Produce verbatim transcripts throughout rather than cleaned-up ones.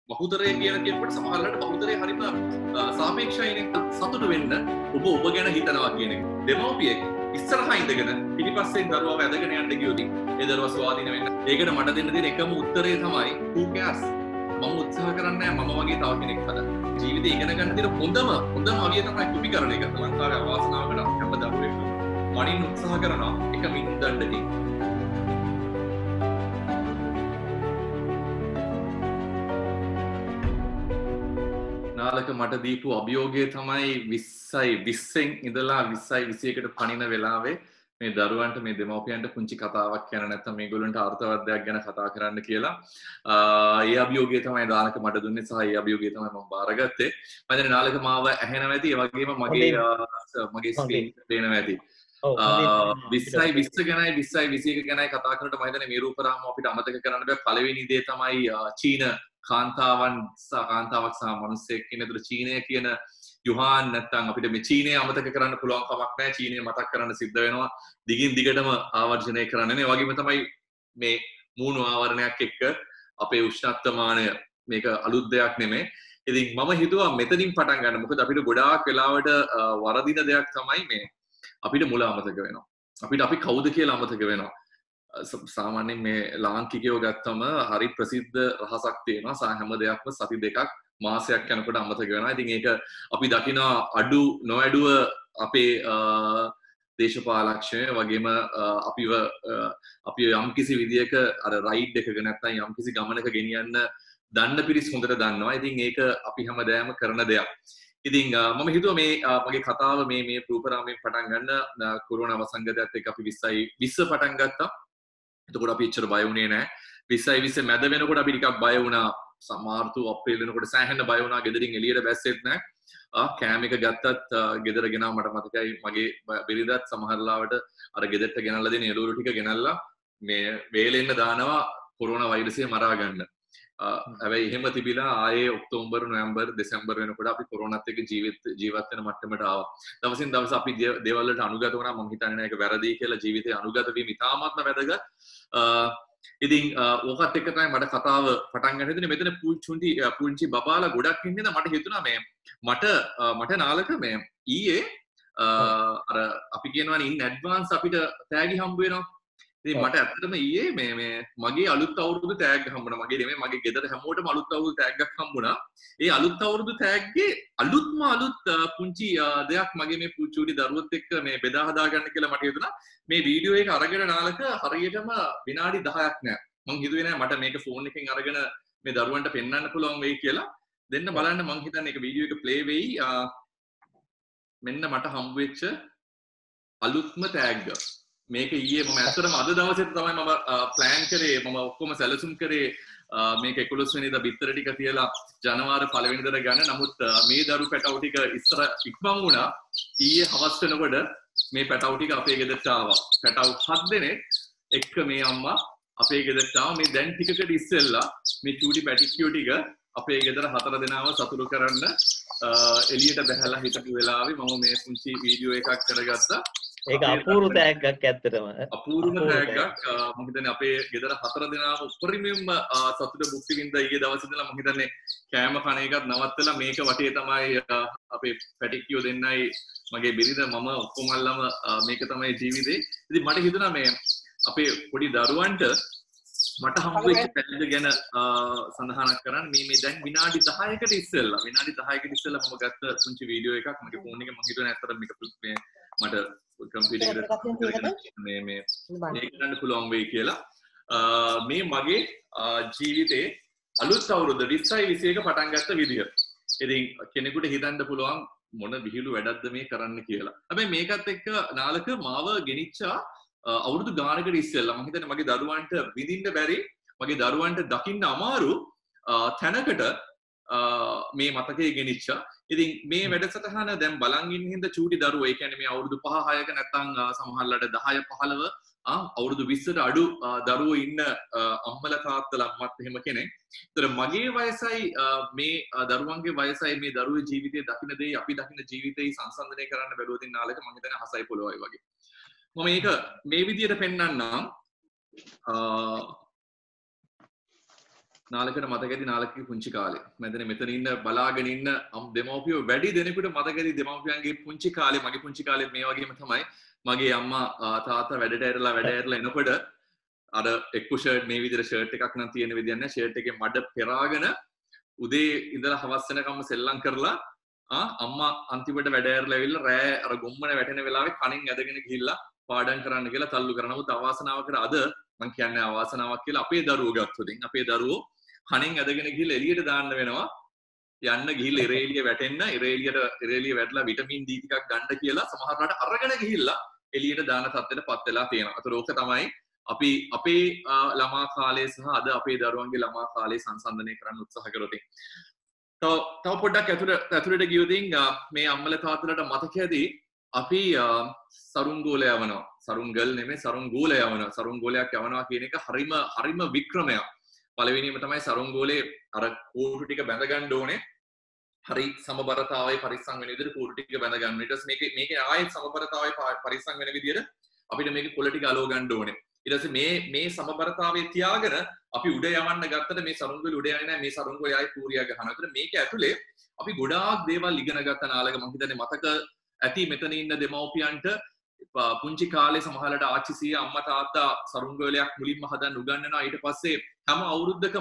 බහුතරය කියන කෙනෙකුට සමහරවිට බහුතරය හරිම සාපේක්ෂයිනේ සතුට වෙන්න ඔබ ඔබ ගැන හිතනවා කියන එක. දෙමව්පියෙක් ඉස්සරහා ඉඳගෙන පිටිපස්සෙන් දරුවව ඇදගෙන යන්න ගියොත් ඒ දරුවා ස්වාධීන වෙන්න. ඒකට මට දෙන්න තියෙන එකම උත්තරය තමයි who cares? මම උත්සාහ කරන්නේ මම වගේ තව කෙනෙක් හදන්න. ජීවිතේ ඉගෙන ගන්න තියෙන හොඳම හොඳම අවිය තමයි කුපි කරන එක. ලංකාවේ අවාසනාවකට හැම දරුවෙක්ම මනින් උත්සාහ කරනවා එක මිනිත්තුකටදී. නාලක මට දීපු අභියෝගය තමයි විස්සයි විස්සෙන් ඉඳලා විස්සයි විසියකට පනින වෙලාවේ මේ දරුවන්ට මේ දෙමව්පියන්ට පුංචි කතාවක් කියන නැත්නම් මේගොල්ලන්ට අර්ථවත්යක් ගැන කතා කරන්න කියලා. ඒ අභියෝගය තමයි නාලක මට දුන්නේ සහ ඒ අභියෝගය තමයි මම බාරගත්තේ. මම දැන් නාලක මාව ඇහෙනවා ඇති. ඒ වගේම මගේ මගේ ස්ක්‍රීන් පේනවා ඇති. විස්සයි විස්ස ගැනයි විස්සයි විසියක ගැනයි කතා කරනකොට මම හිතන්නේ මේ රූපරාම අපිට අමතක කරන්න බෑ. පළවෙනි දේ තමයි චීන කාන්තාවන් සහ කාන්තාවක් සහ මිනිස්සෙක් කියන දේ චීනය කියන යුහාන් නැත්තම් අපිට මේ චීනය අමතක කරන්න පුළුවන් කමක් නැහැ. චීනය මතක් කරන්න සිද්ධ වෙනවා. දිගින් දිගටම ආවර්ජනය කරන්න. ඒ වගේම තමයි මේ මූණු ආවරණයක් එක්ක අපේ උෂ්ණත්වමානය මේක අලුත් දෙයක් නෙමෙයි. ඉතින් මම හිතුවා මෙතනින් පටන් ගන්න. මොකද අපිට ගොඩාක් වෙලාවට වරදින දෙයක් තමයි මේ අපිට මුල අමතක වෙනවා. අපිට අපි කවුද කියලා අමතක වෙනවා. සාමාන්‍යයෙන් මේ ලාංකිකයෝ ගත්තම හරි ප්‍රසිද්ධ රහසක් තියෙනවා. සා හැම දෙයක්ම සති දෙකක් මාසයක් යනකොට අමතක වෙනවා. ඉතින් ඒක අපි දකින අඩු නොඅඩුව අපේ දේශපාලකයන් වගේම අපිව අපි යම්කිසි විදියක අර රයිඩ් එකක නැත්නම් යම්කිසි ගමනක ගෙනියන්න දන්න පිරිස් හොඳට දන්නවා. ඉතින් ඒක අපි හැමදාම කරන දෙයක්. ඉතින් මම හිතුවා මේ මගේ කතාව මේ මේ රූපරාමයෙන් පටන් ගන්න කොරෝනා වසංගතයත් එක්ක අපි විස්සයි විස්ස පටන් ගත්තා. එතකොට අපි එච්චර බය වුණේ නැහැ. විස්සයි විස්ස මැද වෙනකොට අපි ටිකක් බය වුණා. මාර්තු අප්‍රේල් වෙනකොට සෑහෙන බය වුණා. ගෙදරින් එළියට බැස්සෙත් නැහැ. ආ කෑම එක ගත්තත් ගෙදර ගෙනාව මට මතකයි මගේ බිරිඳත් සමහර ලාවට අර ගෙදරට ගෙනල්ලා දෙන එළවලු ටික ගෙනල්ලා මේ වේලෙන්න දානවා කොරෝනා වෛරසය මරා ගන්න. හැබැයි එහෙම තිබිලා ආයේ ඔක්තෝබර් නොවැම්බර් දෙසැම්බර් වෙනකොට අපි කොරෝනාත් එක්ක ජීවිත ජීවත් වෙන මට්ටමට ආවා. දවසින් දවස අපි දේවල් වලට අනුගත වුණා. මම හිතන්නේ නෑ ඒක වැරදි කියලා. ජීවිතේ අනුගත වීම ඉතාමත්ම වැදගත්. ඉතින් ඕකත් එක්ක තමයි මට කතාව පටන් ගන්න හිතුනේ. මෙතන පුංචි පුංචි බබාලා ගොඩක් ඉන්නේ. මට හිතුණා මේ මට මට නාලක මේ ඊයේ අර අපි කියනවානේ ඉන් ඇඩ්වාන්ස් අපිට තෑගි හම්බ වෙනවා. ඉතින් මට ඇත්තටම ඊයේ මේ මේ මගේ අලුත් අවුරුදු තෑග්ග හම්බුණා. මගේ නෙමෙයි මගේ ගෙදර හැමෝටම අලුත් අවුරුදු තෑග්ගක් හම්බුණා. ඒ අලුත් අවුරුදු තෑග්ගේ අලුත්ම අලුත් පුංචි දෙයක් මගේ මේ පුංචි දරුවොත් එක්ක මේ බෙදා හදා ගන්න කියලා මට හිතුණා. මේ වීඩියෝ එක අරගෙන නාලක හරියටම විනාඩි දහයක් නෑ. මං හිතුවේ නෑ මට මේක ෆෝන් එකෙන් අරගෙන මේ දරුවන්ට පෙන්වන්න පුළුවන් වෙයි කියලා. දෙන්න බලන්න මං හිතන්නේ ඒක වීඩියෝ එක ප්ලේ වෙයි. මෙන්න මට හම්බ වෙච්ච අලුත්ම තෑග්ග. මේක ඊයේ මම ඇත්තටම අද දවසේ තමයි මම ප්ලෑන් කරේ. මම ඔක්කොම සැලසුම් කරේ මේක එකොළොස් වෙනිදා බිත්තර ටික තියලා ජනවාරි පළවෙනිදා ගන්න. නමුත් මේ දරු පැටව ටික ඉස්සර ඉක්මන් වුණා. ඊයේ හවස් වෙනකොට මේ පැටව ටික අපේ ගෙදරට ආවා. පැටව හත් දෙනෙක් එක්ක මේ අම්මා අපේ ගෙදරට ආවා. මේ දැන් ටිකකට ඉස්සෙල්ලා මේ චූටි පැටික්කියෝ ටික අපේ ගෙදර හතර දෙනාව සතුටු කරන්න එළියට බැහැලා හිටපු වෙලාවේ මම මේ පුංචි වීඩියෝ එකක් කරගත්තා. ඒක අපූර්ව තෑග්ගක් ඇත්තටම. අපූර්ව තෑග්ගක්. මම හිතන්නේ අපේ ගෙදර හතර දෙනාම උපරිමයෙන්ම සතුට භුක්ති විඳලා ඊයේ දවසේ ඉඳලා මම හිතන්නේ කෑම කන එකත් නවත්තලා මේක වටේ තමයි අපේ පැටික්කියෝ දෙන්නයි මගේ බිරිඳ මම ඔක්කොම අල්ලම මේක තමයි ජීවිතේ. ඉතින් මට හිතුණා මේ අපේ පොඩි දරුවන්ට මට හම්බ වෙච්ච තෑග්ග ගැන සඳහනක් කරන්න. මේ මේ දැන් විනාඩි දහයකට ඉස්සෙල්ලා විනාඩි දහයකට ඉස්සෙල්ලා මම ගත්ත පුංචි වීඩියෝ එකක් මගේ ෆෝන් එකේ. මම හිතුවා ඇත්තටම මේක මේ මට කම්පියුටර් එකට මේ මේ මේක ගන්න පුළුවන් වෙයි කියලා. මේ මගේ ජීවිතේ අලුත් අවුරුද්ද විස්සයි විසියක පටන් ගත්ත විදිය. ඉතින් කෙනෙකුට හිතන්න පුළුවන් මොන විහිළු වැඩක්ද මේ කරන්න කියලා. හැබැයි මේකත් එක්ක නාලක මාව ගෙනිච්චා අවුරුදු ගානකට ඉස්සෙල්ලා. මම හිතන්නේ මගේ දරුවන්ට විඳින්න බැරි, මගේ දරුවන්ට දකින්න අමාරු තැනකට මේ මතකයේ ගෙනිච්චා. ඉතින් මේ වැඩසටහන දැන් බලන් ඉන්න හින්දා චූටි දරුවෝ, ඒ කියන්නේ මේ අවුරුදු පහ හයක නැත්නම් සමහරලාට දහය පහළව අවුරුදු විස්සට අඩු දරුවෝ ඉන්න අම්මලා තාත්තලා අම්මත් එහෙම කෙනෙක්. ඒතර මගේ වයසයි මේ දරුවන්ගේ වයසයි මේ දරුවේ ජීවිතයේ දකින්න දෙයි අපි දකින්න ජීවිතේ සංසන්දනය කරන්න බැලුවොත් ඉන්න ආලක මම හිතන්නේ හසයි පොළොවයි වගේ. මම මේක මේ විදියට පෙන්නන්නම්. නාලකට මතක ඇති නාලකගේ පුංචි කාලේ. මම හිතන්නේ මෙතන ඉන්න බලාගෙන ඉන්න දෙමව්පියෝ වැඩි දෙනෙකුට මතක ඇති දෙමව්පියන්ගේ පුංචි කාලේ මගේ පුංචි කාලේ මේ වගේම තමයි මගේ අම්මා තාත්තා වැඩට ඇරලා වැඩ ඇරලා එනකොට අර එක්කු ෂර්ට් මේ විදිහට ෂර්ට් එකක් නම් තියෙන විදියක් නෑ ෂර්ට් එකේ මඩ පෙරාගෙන උදේ ඉඳලා හවස් වෙනකම්ම සෙල්ලම් කරලා ආ අම්මා අන්තිමට වැඩ ඇරලා ඇවිල්ලා රෑ අර ගොම්මන වැටෙන වෙලාවේ කණින් ඇදගෙන ගිහිල්ලා පාඩම් කරන්න කියලා තල්ලු කරා. නමුත් අවාසනාවකට අද මම කියන්නේ අවාසනාවක් කියලා අපේ දරුවෝ ගත්තොතින් අපේ දරුවෝ කණින් ඇදගෙන ගිහිල්ලා එළියට දාන්න වෙනවා. යන්න ගිහිල්ලා ඉරේලිය වැටෙන්න ඉරේලියට ඉරේලිය වැටලා විටමින් ඩී ටිකක් ගන්න කියලා සමහරවිට අරගෙන ගිහිල්ලා එළියට දාන තත්ත්වයට පත් වෙලා තියෙනවා. ඒතර ඕක තමයි අපි අපේ ළමා කාලයේ සහ අද අපේ දරුවන්ගේ ළමා කාලයේ සංසන්දනය කරන්න උත්සාහ කරොත් තව තව පොඩ්ඩක් ඇතුළට ඇතුළට ගියොතින් මේ අම්මලා තාත්තලාට මතක ඇති අපි සරුන් ගෝල යවනවා. සරුන් ගල් නෙමෙයි සරුන් ගෝල යවනවා. සරුන් ගෝලයක් යවනවා කියන එක හරිම හරිම වික්‍රමයක්. පළවෙනිම තමයි සරුන් ගෝලේ අර කූටු ටික බැඳ ගන්න ඕනේ. හරි සමබරතාවයේ පරිස්සම් වෙන විදිහට කූටු ටික බැඳ ගන්න. ඊට පස්සේ මේකේ මේකේ ආයෙත් සමබරතාවයේ පරිස්සම් වෙන විදිහට අපිට මේකේ කොළ ටික අලව ගන්න ඕනේ. ඊට පස්සේ මේ මේ සමබරතාවයේ තියාගෙන අපි උඩ යවන්න ගත්තට මේ සරුන් ගෝලේ උඩ යන්නේ නැහැ. මේ සරුන් ගෝලේ ආයෙ පූරිය ගහනවා. ඒතර මේක ඇතුලේ අපි ගොඩාක් දේවල් ඉගෙන ගත්ත නාලක මම හිතන්නේ මතක ඇති මෙතන ඉන්න දෙමව්පියන්ට පුංචි කාලේ සමහරවිට ආච්චි සීයා අම්මා තාත්තා සරුන් ගෝලයක් මුලින්ම හදන්න උගන්වනවා. ඊට පස්සේ හැම අවුරුද්දකම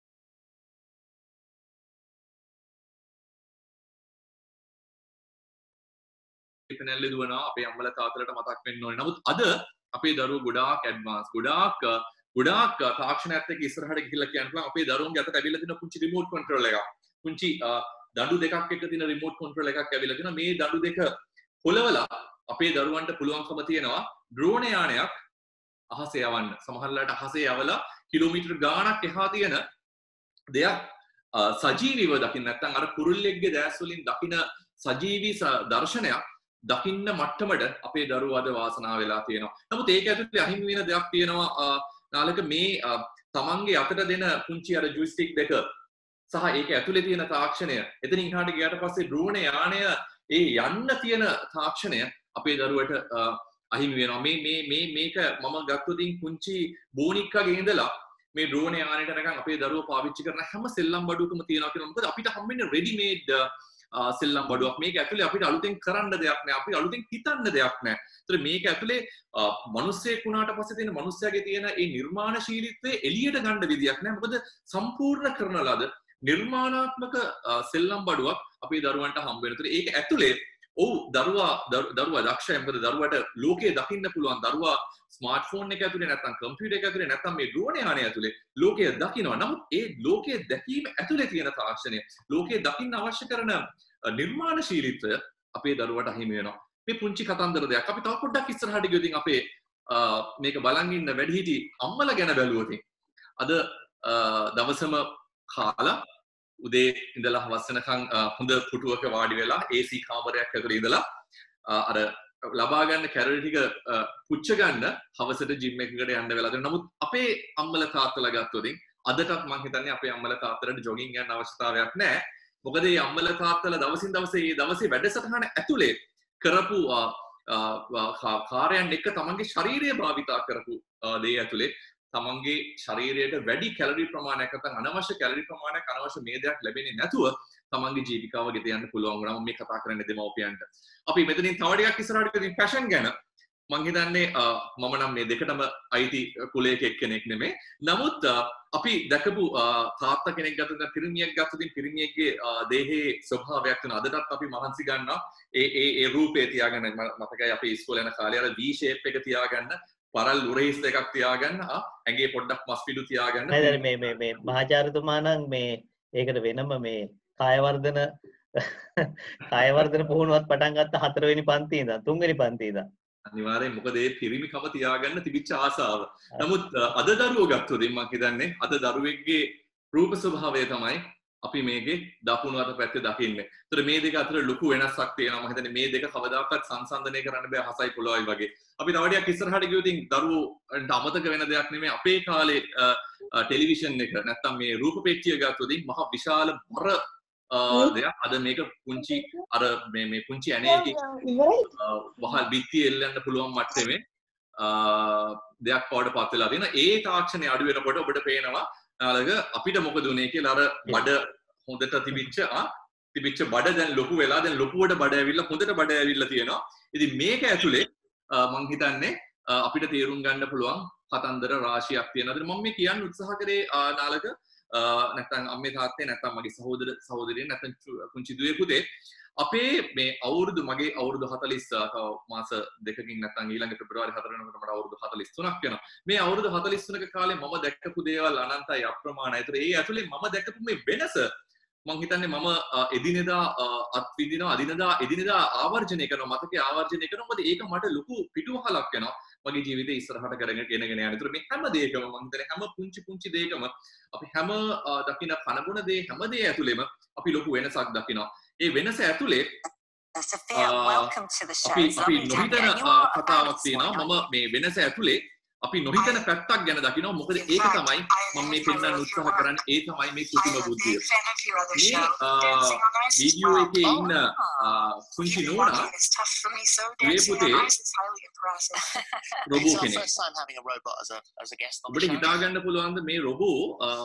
පැනල්ලේ දුවනවා අපේ අම්මලා තාත්තලාට මතක් වෙන්න ඕනේ. නමුත් අද අපේ දරුවෝ ගොඩාක් ඇඩ්වාන්ස් ගොඩාක් ගොඩාක් තාක්ෂණයත් එක්ක ඉස්සරහට ගිහිල්ලා කියන්න පුළුවන් අපේ දරුවන්ගේ අතට ඇවිල්ලා තියෙන පුංචි රිමෝට් කන්ට්‍රෝල් එකක්. පුංචි දඬු දෙකක් එක්ක තියෙන රිමෝට් කන්ට්‍රෝල් එකක් ඇවිල්ලා තියෙනවා. මේ දඬු දෙක පොළවලා අපේ දරුවන්ට පුළුවන්කම තියෙනවා ඩ්‍රෝන් යානයක් අහසේ යවන්න. සමහරවිට අහසේ යවලා කිලෝමීටර් ගාණක් එහා තියෙන දෙයක් සජීවීව දකින්න නැත්නම් අර කුරුල්ලෙක්ගේ දැස් වලින් දකින සජීවී දර්ශනයක් දකින්න මට්ටමට අපේ දරුවෝ අද වාසනාව වෙලා තියෙනවා. නමුත් ඒක ඇතුලේ අහිමි වෙන දෙයක් තියෙනවා නාලක මේ තමන්ගේ අතට දෙන පුංචි අර ජොයිස්ටික් දෙක සහ ඒක ඇතුලේ තියෙන තාක්ෂණය එතනින් එහාට ගියාට පස්සේ ඩ්‍රෝන් යානය ඒ යන්න තියෙන තාක්ෂණය අපේ දරුවට අහිමි වෙනවා. මේ මේ මේ මේක මම ගත්තොතින් පුංචි බෝනික්කගේ ඉඳලා මේ ඩ්‍රෝන් යානයට නිකන් අපේ දරුවෝ පාවිච්චි කරන හැම සෙල්ලම් බඩුවකම තියෙනවා කියනවා. මොකද අපිට හම්බෙන්නේ රෙඩි මේඩ් සෙල්ලම් බඩුවක්. මේක ඇතුලේ අපිට අලුතෙන් කරන්න දෙයක් නැහැ. අපි අලුතෙන් හිතන්න දෙයක් නැහැ. ඒතර මේක ඇතුලේ මිනිස්සෙක් වුණාට පස්සේ තියෙන මිනිස්සයාගේ තියෙන ඒ නිර්මාණශීලීත්වය එළියට ගන්න විදියක් නැහැ. මොකද සම්පූර්ණ කරන ලද නිර්මාණාත්මක සෙල්ලම් බඩුවක් අපේ දරුවන්ට හම්බ වෙන. ඒතර ඒක ඇතුලේ ඔව් දරුවා දරුවා දක්ෂයි. මොකද දරුවට ලෝකය දකින්න පුළුවන්. දරුවා ස්මාර්ට්ෆෝන් එක ඇතුලේ නැත්නම් කම්පියුටර් එක ඇතුලේ නැත්නම් මේ ඩ්‍රෝන් යානය ඇතුලේ ලෝකය දකිනවා. නමුත් ඒ ලෝකය දැකීම ඇතුලේ තියෙන තාක්ෂණය, ලෝකය දකින්න අවශ්‍ය කරන නිර්මාණශීලීත්වය අපේ දරුවට අහිමි වෙනවා. මේ පුංචි කතන්දර දෙයක්. අපි තව පොඩ්ඩක් ඉස්සරහට ගියොත් අපේ මේක බලන් ඉන්න වැඩිහිටි අම්මලා ගැන බැලුවොත් අද දවසම කාලා උදේ ඉඳලා හවස වෙනකන් හොඳ පුටුවක වාඩි වෙලා ඒ සී කාමරයක් ඇතුලේ ඉඳලා අර ලබා ගන්න කැලරි ටික පුච්ච ගන්න හවසට ජිම් එකකට යන්න වෙලා දෙනවා. නමුත් අපේ අම්මලා තාත්තලා ගත්තොත් අදටත් මම හිතන්නේ අපේ අම්මලා තාත්තලාට ජොගින් යන්න අවශ්‍යතාවයක් නැහැ. මොකද මේ අම්මලා තාත්තලා දවසින් දවස මේ දවසේ වැඩසටහන ඇතුලේ කරපු කාර්යයන් එක තමන්ගේ ශරීරය භාවිතා කරපු දේ ඇතුලේ තමන්ගේ ශරීරයට වැඩි කැලරි ප්‍රමාණයක් නැත්නම් අනවශ්‍ය කැලරි ප්‍රමාණයක් අනවශ්‍ය මේදයක් ලැබෙන්නේ නැතුව තමන්ගේ ජීවිකාව ගෙත යන්න පුළුවන් වුණා. මම මේ කතා කරන්නේ දෙමව්පියන්ට. අපි මෙතනින් තව ටිකක් ඉස්සරහට ගිහින් ෆැෂන් ගැන මම හිතන්නේ මම නම් මේ දෙකටම අයිති කුලයක එක්කෙනෙක් නෙමෙයි. නමුත් අපි දැකපු තාත්තා කෙනෙක් ගත්තොත් පිරිමියෙක් ගත්තොත් පිරිමියෙක්ගේ දේහයේ ස්වභාවයක් වෙන අදටත් අපි මහන්සි ගන්නවා ඒ ඒ ඒ රූපේ තියාගන්න. මතකයි අපි ඉස්කෝලේ යන කාලේ අර V shape එක තියාගන්න පරල් උරහිස් එකක් තියාගන්න ඇඟේ පොඩ්ඩක් මස් පිඩු තියාගන්න. නේද මේ මේ මේ මහාචාර්යතුමා නම් මේ ඒකට වෙනම මේ කායවර්ධන කායවර්ධන පුහුණුවක් පටන් ගත්ත හතරවෙනි පන්තියේ ඉඳන් තුන්වෙනි පන්තියේ ඉඳන්. අනිවාර්යෙන් මොකද ඒ පිරිමිකම තියාගන්න තිබිච්ච ආසාව. නමුත් අද දරුවෝ ගත්තොත් මම හිතන්නේ අද දරුවෙක්ගේ රූප ස්වභාවය තමයි අපි මේකේ දකුණු අත පැත්තේ දකින්නේ. ඒතර මේ දෙක අතර ලොකු වෙනසක් තියෙනවා. මම හිතන්නේ මේ දෙක කවදාකවත් සංසන්දනය කරන්න බෑ හසයි පොළොවයි වගේ. අපි තව ටිකක් ඉස්සරහට ගියොත් දරුවෝන්ට අමතක වෙන දෙයක් නෙමෙයි අපේ කාලේ ටෙලිවිෂන් එක නැත්තම් මේ රූප පෙට්ටිය ගත්තොත් මහ විශාල බර දෙයක්. අද මේක පුංචි අර මේ මේ පුංචි ඇණයකින් වහල් බිත්තිය එල්ලන්න පුළුවන් මට්ටමේ දෙයක් බවට පත් වෙලා තියෙනවා. ඒ තාක්ෂණය අඩු වෙනකොට ඔබට පේනවා නාලක අපිට මොකද උනේ කියලා අර බඩ හොඳට තිබිච්ච ආ තිබිච්ච බඩ දැන් ලොකු වෙලා දැන් ලොකුවට බඩ ඇවිල්ලා හොඳට බඩ ඇවිල්ලා තියෙනවා. ඉතින් මේක ඇතුලේ මම හිතන්නේ අපිට තේරුම් ගන්න පුළුවන් කතන්දර රාශියක් තියෙනවා. ඉතින් මම මේ කියන්න උත්සාහ කරේ නාලක නැත්නම් අම්මේ තාත්තේ නැත්නම් මගේ සහෝදර සහෝදරියන් නැත්නම් පුංචි දුවේ පුතේ අපේ මේ අවුරුදු මගේ අවුරුදු හතළිස් තව මාස දෙකකින් නැත්නම් ඊළඟ පෙබරවාරි හතර වෙනකොට මට අවුරුදු හතළිස් තුනක් වෙනවා. මේ අවුරුදු හතළිස් තුනක කාලේ මම දැක්කපු දේවල් අනන්තයි අප්‍රමාණයි. ඒතර ඒ ඇතුලේ මම දැක්කපු මේ වෙනස මම හිතන්නේ මම එදිනෙදා අත්විඳිනවා අදිනදා එදිනෙදා ආවර්ජනය කරනවා මතකේ ආවර්ජනය කරනවා. මොකද ඒක මට ලොකු පිටුවහලක් වෙනවා මගේ ජීවිතේ ඉස්සරහට කරගෙන ගෙනගෙන යන. ඒතර මේ හැම දෙයකම මම හිතන්නේ හැම පුංචි පුංචි දෙයකම අපි හැම දකින්න කනබුන දේ හැම දේ ඇතුලේම අපි ලොකු වෙනසක් දකිනවා. ඒ වෙනස ඇතුලේ අපි අපි නොහිතන කතාවක් තියෙනවා. මම මේ වෙනස ඇතුලේ අපි නොහිතන පැත්තක් ගැන දකිනවා. මොකද ඒක තමයි මම මේ පෙන්වන්න උත්සාහ කරන්නේ. ඒ තමයි මේ කෘතිම බුද්ධිය. මේ වීඩියෝ එකේ ඉන්න කුංචි නෝනා මේ පුතේ රොබෝ කෙනෙක්. ඔබට හිතා ගන්න පුළුවන්ද මේ රොබෝ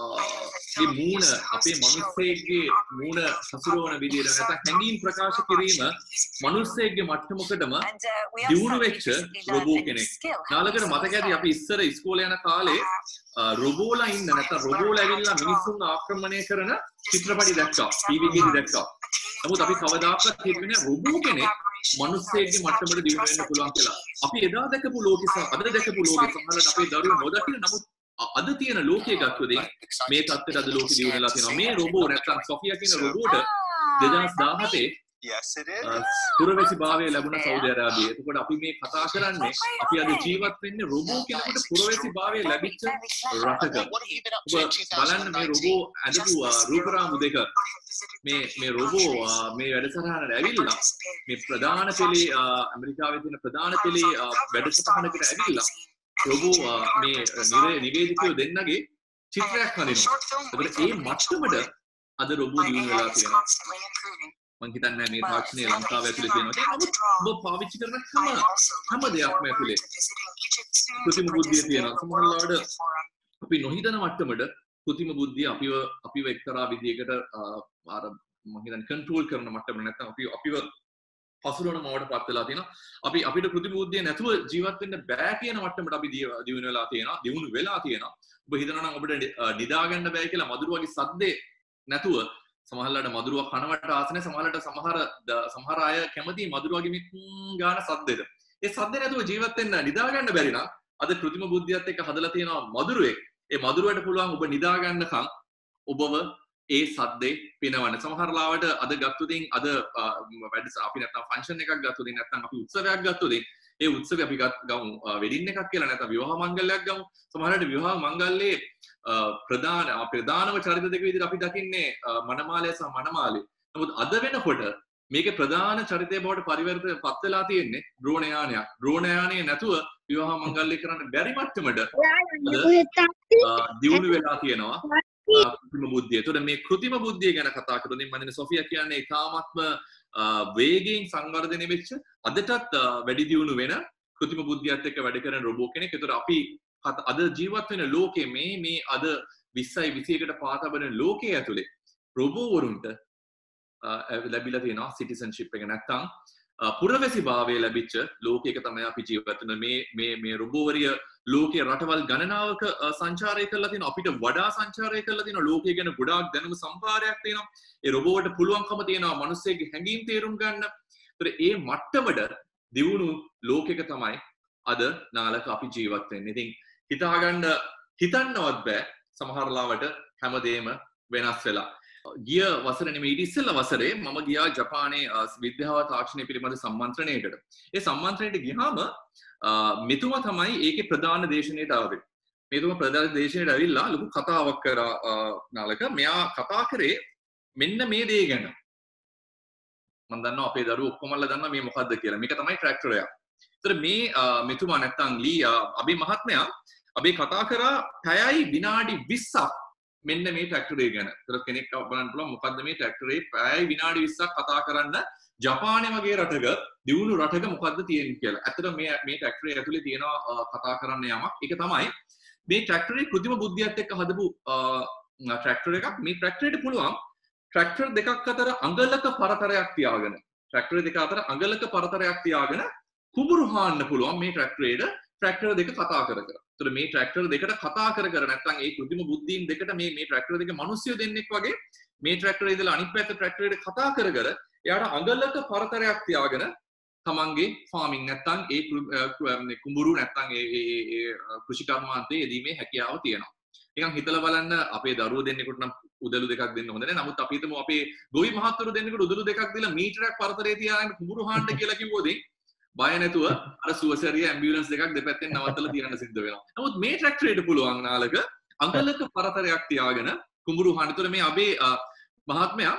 මේ මූණ අපේ මිනිස්සෙක්ගේ මූණ හසුරවන විදියට නැත්නම් හැඟීම් ප්‍රකාශ කිරීම මිනිස්සෙක්ගේ මට්ටමකටම දියුණු වෙච්ච රොබෝ කෙනෙක්. නාලකට මතක ඇති අපි ඉස්සර ඉස්කෝලේ යන කාලේ රොබෝලා ඉන්න නැත්නම් රොබෝලා ඇවිල්ලා මිනිස්සුන් ආක්‍රමණය කරන චිත්‍රපටි දැක්කා. ටීවී එකේදී දැක්කා. නමුත් අපි කවදාකවත් හිතුවේ රොබෝ කෙනෙක් මිනිස්සෙක්ගේ මට්ටමට දියුණු වෙන්න පුළුවන් කියලා. අපි එදා දැකපු ලෝකෙ සහ අද දැකපු ලෝකෙ සමහරවිට අපේ දරුවෝ නොදකින නමුත් අද තියෙන ලෝකයේ ගත්තොත් මේ තත්ත්වයට අද ලෝකෙ දියුණු වෙලා තියෙනවා. මේ රොබෝ නැත්නම් සොෆියා කියන රොබෝට දෙදහස් දාහතේ Yes, it is. පුරවැසි භාවය ලැබුණ සෞදි අරාබියේ. එතකොට අපි මේ කතා කරන්නේ අපි අද ජීවත් වෙන්නේ රොබෝ කෙනෙකුට පුරවැසි භාවය ලැබිච්ච රටක. බලන්න මේ රොබෝ ඇඳපු රූපරාමු දෙක. මේ මේ රොබෝ මේ වැඩසටහනට ඇවිල්ලා මේ ප්‍රධාන පෙළේ ඇමරිකාවේ තියෙන ප්‍රධාන පෙළේ වැඩසටහනකට ඇවිල්ලා රොබෝ මේ නිවේදිකයෝ දෙන්නගේ චිත්‍රයක් හදිනවා. ඒකට මේ මට්ටමට අද රොබෝ දිනු වෙලා තියෙනවා. මම හිතන්නේ මේ තාක්ෂණයේ ලංකාව ඇතුලේ තියෙනවා. නමුත් ඔබ පාවිච්චි කරන හැම හැම දෙයක්ම ඇතුලේ කෘතිම බුද්ධිය තියෙනවා. සමහරවිට අපි නොහිතන මට්ටමට කෘතිම බුද්ධිය අපිව අපිව එක්තරා විදියකට අර මම හිතන්නේ කන්ට්‍රෝල් කරන මට්ටමට නැත්නම් අපි අපිව පසුරවන මවට පත් වෙලා තියෙනවා. අපි අපිට කෘතිම බුද්ධිය නැතුව ජීවත් වෙන්න බෑ කියන මට්ටමට අපි දියුණු වෙලා තියෙනවා. දියුණු වෙලා තියෙනවා. ඔබ හිතනවා නම් ඔබට නිදා ගන්න බෑ කියලා මధుරවගේ සද්දේ නැතුව සමහරලාට මధుරව කනවට ආස නැහැ. සමහරලාට සමහර සමහර අය කැමති මధుරවගේ මේ ගාන සද්දෙට. ඒ සද්දේ නැතුව ජීවත් වෙන්න නිදා ගන්න බැරි නම් අද කෘතිම බුද්ධියත් එක්ක හදලා තියෙනවා මధుරෙක්. ඒ මధుරවට පුළුවන් ඔබ නිදා ගන්නකම් ඔබව ඒ සද්දේ පිනවන්න. සමහර ලාවට අද ගත්තොතින් අද වැඩ අපි නැත්නම් ෆන්ක්ෂන් එකක් ගත්තොතින් නැත්නම් අපි උත්සවයක් ගත්තොතින් ඒ උත්සවය අපි ගමු වෙඩින් එකක් කියලා නැත්නම් විවාහ මංගල්‍යයක් ගමු. සමහරවිට විවාහ මංගල්‍යයේ ප්‍රධාන ප්‍රධානම චරිත දෙක විදිහට අපි දකින්නේ මනමාලය සහ මනමාලි. නමුත් අද වෙනකොට මේකේ ප්‍රධාන චරිතය බවට පරිවර්තන පත් වෙලා තියෙන්නේ ඩ්‍රෝන යානයක්. ඩ්‍රෝන යානය නැතුව විවාහ මංගල්‍ය කරන්න බැරි මට්ටමට දියුණු වෙලා තියෙනවා කෘතිම බුද්ධිය. ඒතකොට මේ කෘතිම බුද්ධිය ගැන කතා කරද්දී මම හිතන්නේ සොෆියා කියන්නේ ඉතාමත්ම වේගයෙන් සංවර්ධනය වෙච්ච අදටත් වැඩි දියුණු වෙන කෘතිම බුද්ධියත් එක්ක වැඩ කරන රොබෝ කෙනෙක්. ඒතකොට අපි අද ජීවත් වෙන ලෝකයේ මේ මේ අද විස්සයි විසියකට පාතබන ලෝකයේ ඇතුලේ රොබෝ වරුන්ට ලැබිලා තියෙනවා සිටිසන්ෂිප් එක නැත්නම් පුරවැසි භාවය ලැබිච්ච ලෝකයක තමයි අපි ජීවත් වෙන. මේ මේ මේ රොබෝවරිය ලෝකයේ රටවල් ගණනාවක සංචාරය කරලා තියෙනවා. අපිට වඩා සංචාරය කරලා තියෙනවා. ලෝකයේ ගැන ගොඩාක් දැනුම සම්භාරයක් තියෙනවා. ඒ රොබෝවට පුළුවන්කම තියෙනවා මිනිස්සෙගේ හැඟීම් තේරුම් ගන්න. ඒතර ඒ මට්ටමට දියුණු ලෝකයක තමයි අද නාලක අපි ජීවත් වෙන්නේ. ඉතින් හිතාගන්න හිතන්නවත් බෑ සමහර ලාවට හැමදේම වෙනස් වෙලා. ගිය වසරේ නෙමෙයි ඊට ඉස්සෙල්ලා වසරේ මම ගියා ජපානයේ විද්‍යාව තාක්ෂණය පිළිබඳ සම්මන්ත්‍රණයකට. ඒ සම්මන්ත්‍රණයට ගියාම මෙතුමා තමයි ඒකේ ප්‍රධාන දේශනයට ආවේ. මෙතුමා ප්‍රධාන දේශනයට ඇවිල්ලා ලොකු කතාවක් කරා නාලක. මෙයා කතා කරේ මෙන්න මේ දේ ගැන. මම දන්නවා අපේ දරුවෝ ඔක්කොමලා දන්නවා මේ මොකද්ද කියලා. මේක තමයි ට්‍රැක්ටරයක්. ඒතර මේ මෙතුමා නැත්තම් ලී අබේ මහත්මයා අබේ කතා කරා පැයයි විනාඩි විස්සක් මෙන්න මේ ට්‍රැක්ටරේ ගැන. ඒතර කෙනෙක් බලන්න පුළුවන් මොකද්ද මේ ට්‍රැක්ටරේ පැයයි විනාඩි විස්සක් කතා කරන්න ජපානයේ වගේ රටක දියුණු රටක මොකද්ද තියෙන්නේ කියලා. ඇත්තට මේ මේ ට්‍රැක්ටරේ ඇතුලේ තියෙනවා කතා කරන්න යමක්. ඒක තමයි මේ ට්‍රැක්ටරේ કૃතිම බුද්ධියත් එක්ක හදපු ට්‍රැක්ටර් එකක්. මේ ට්‍රැක්ටරේට පුළුවන් ට්‍රැක්ටර් දෙකක් අතර අඟලක පරතරයක් තියාගෙන ට්‍රැක්ටර් දෙක අතර අඟලක පරතරයක් තියාගෙන කුඹුරු හාන්න පුළුවන් මේ ට්‍රැක්ටරේට ට්‍රැක්ටර් දෙක කතා කර කර. ඒතර මේ ට්‍රැක්ටර් දෙකට කතා කර කර නැත්නම් ඒ કૃතිම බුද්ධීන් දෙකට මේ මේ ට්‍රැක්ටර් දෙක මිනිස්සු දෙන්නෙක් වගේ මේ ට්‍රැක්ටරේ ඉඳලා අනිත් පැත්ත ට්‍රැක්ටරේට කතා කර කර එයාට අඟලක පරතරයක් තියාගෙන තමන්ගේ ෆාමින් නැත්නම් ඒ කුඹුරු නැත්නම් ඒ ඒ කෘෂි කර්මාන්තයේ යෙදීමේ හැකියාව තියෙනවා. නිකන් හිතලා බලන්න අපේ දරුවෝ දෙන්නෙකුට නම් උදළු දෙකක් දෙන්න හොඳ නැහැ. නමුත් අපි හිතමු අපේ ගොවි මහත්වරු දෙන්නෙකුට උදළු දෙකක් දීලා මීටරයක් පරතරේ තියාගෙන කුඹුරු හාන්න කියලා කිව්වොත් බය නැතුව අර සුවසරිය ඇම්බියුලන්ස් දෙකක් දෙපැත්තෙන් නවත්තලා තියන්න සිද්ධ වෙනවා. නමුත් මේ ට්‍රැක්ටරේට පුළුවන් නාලක අඟලක පරතරයක් තියාගෙන කුඹුරු හාන්න. ඒතර මේ අපේ මහත්මයා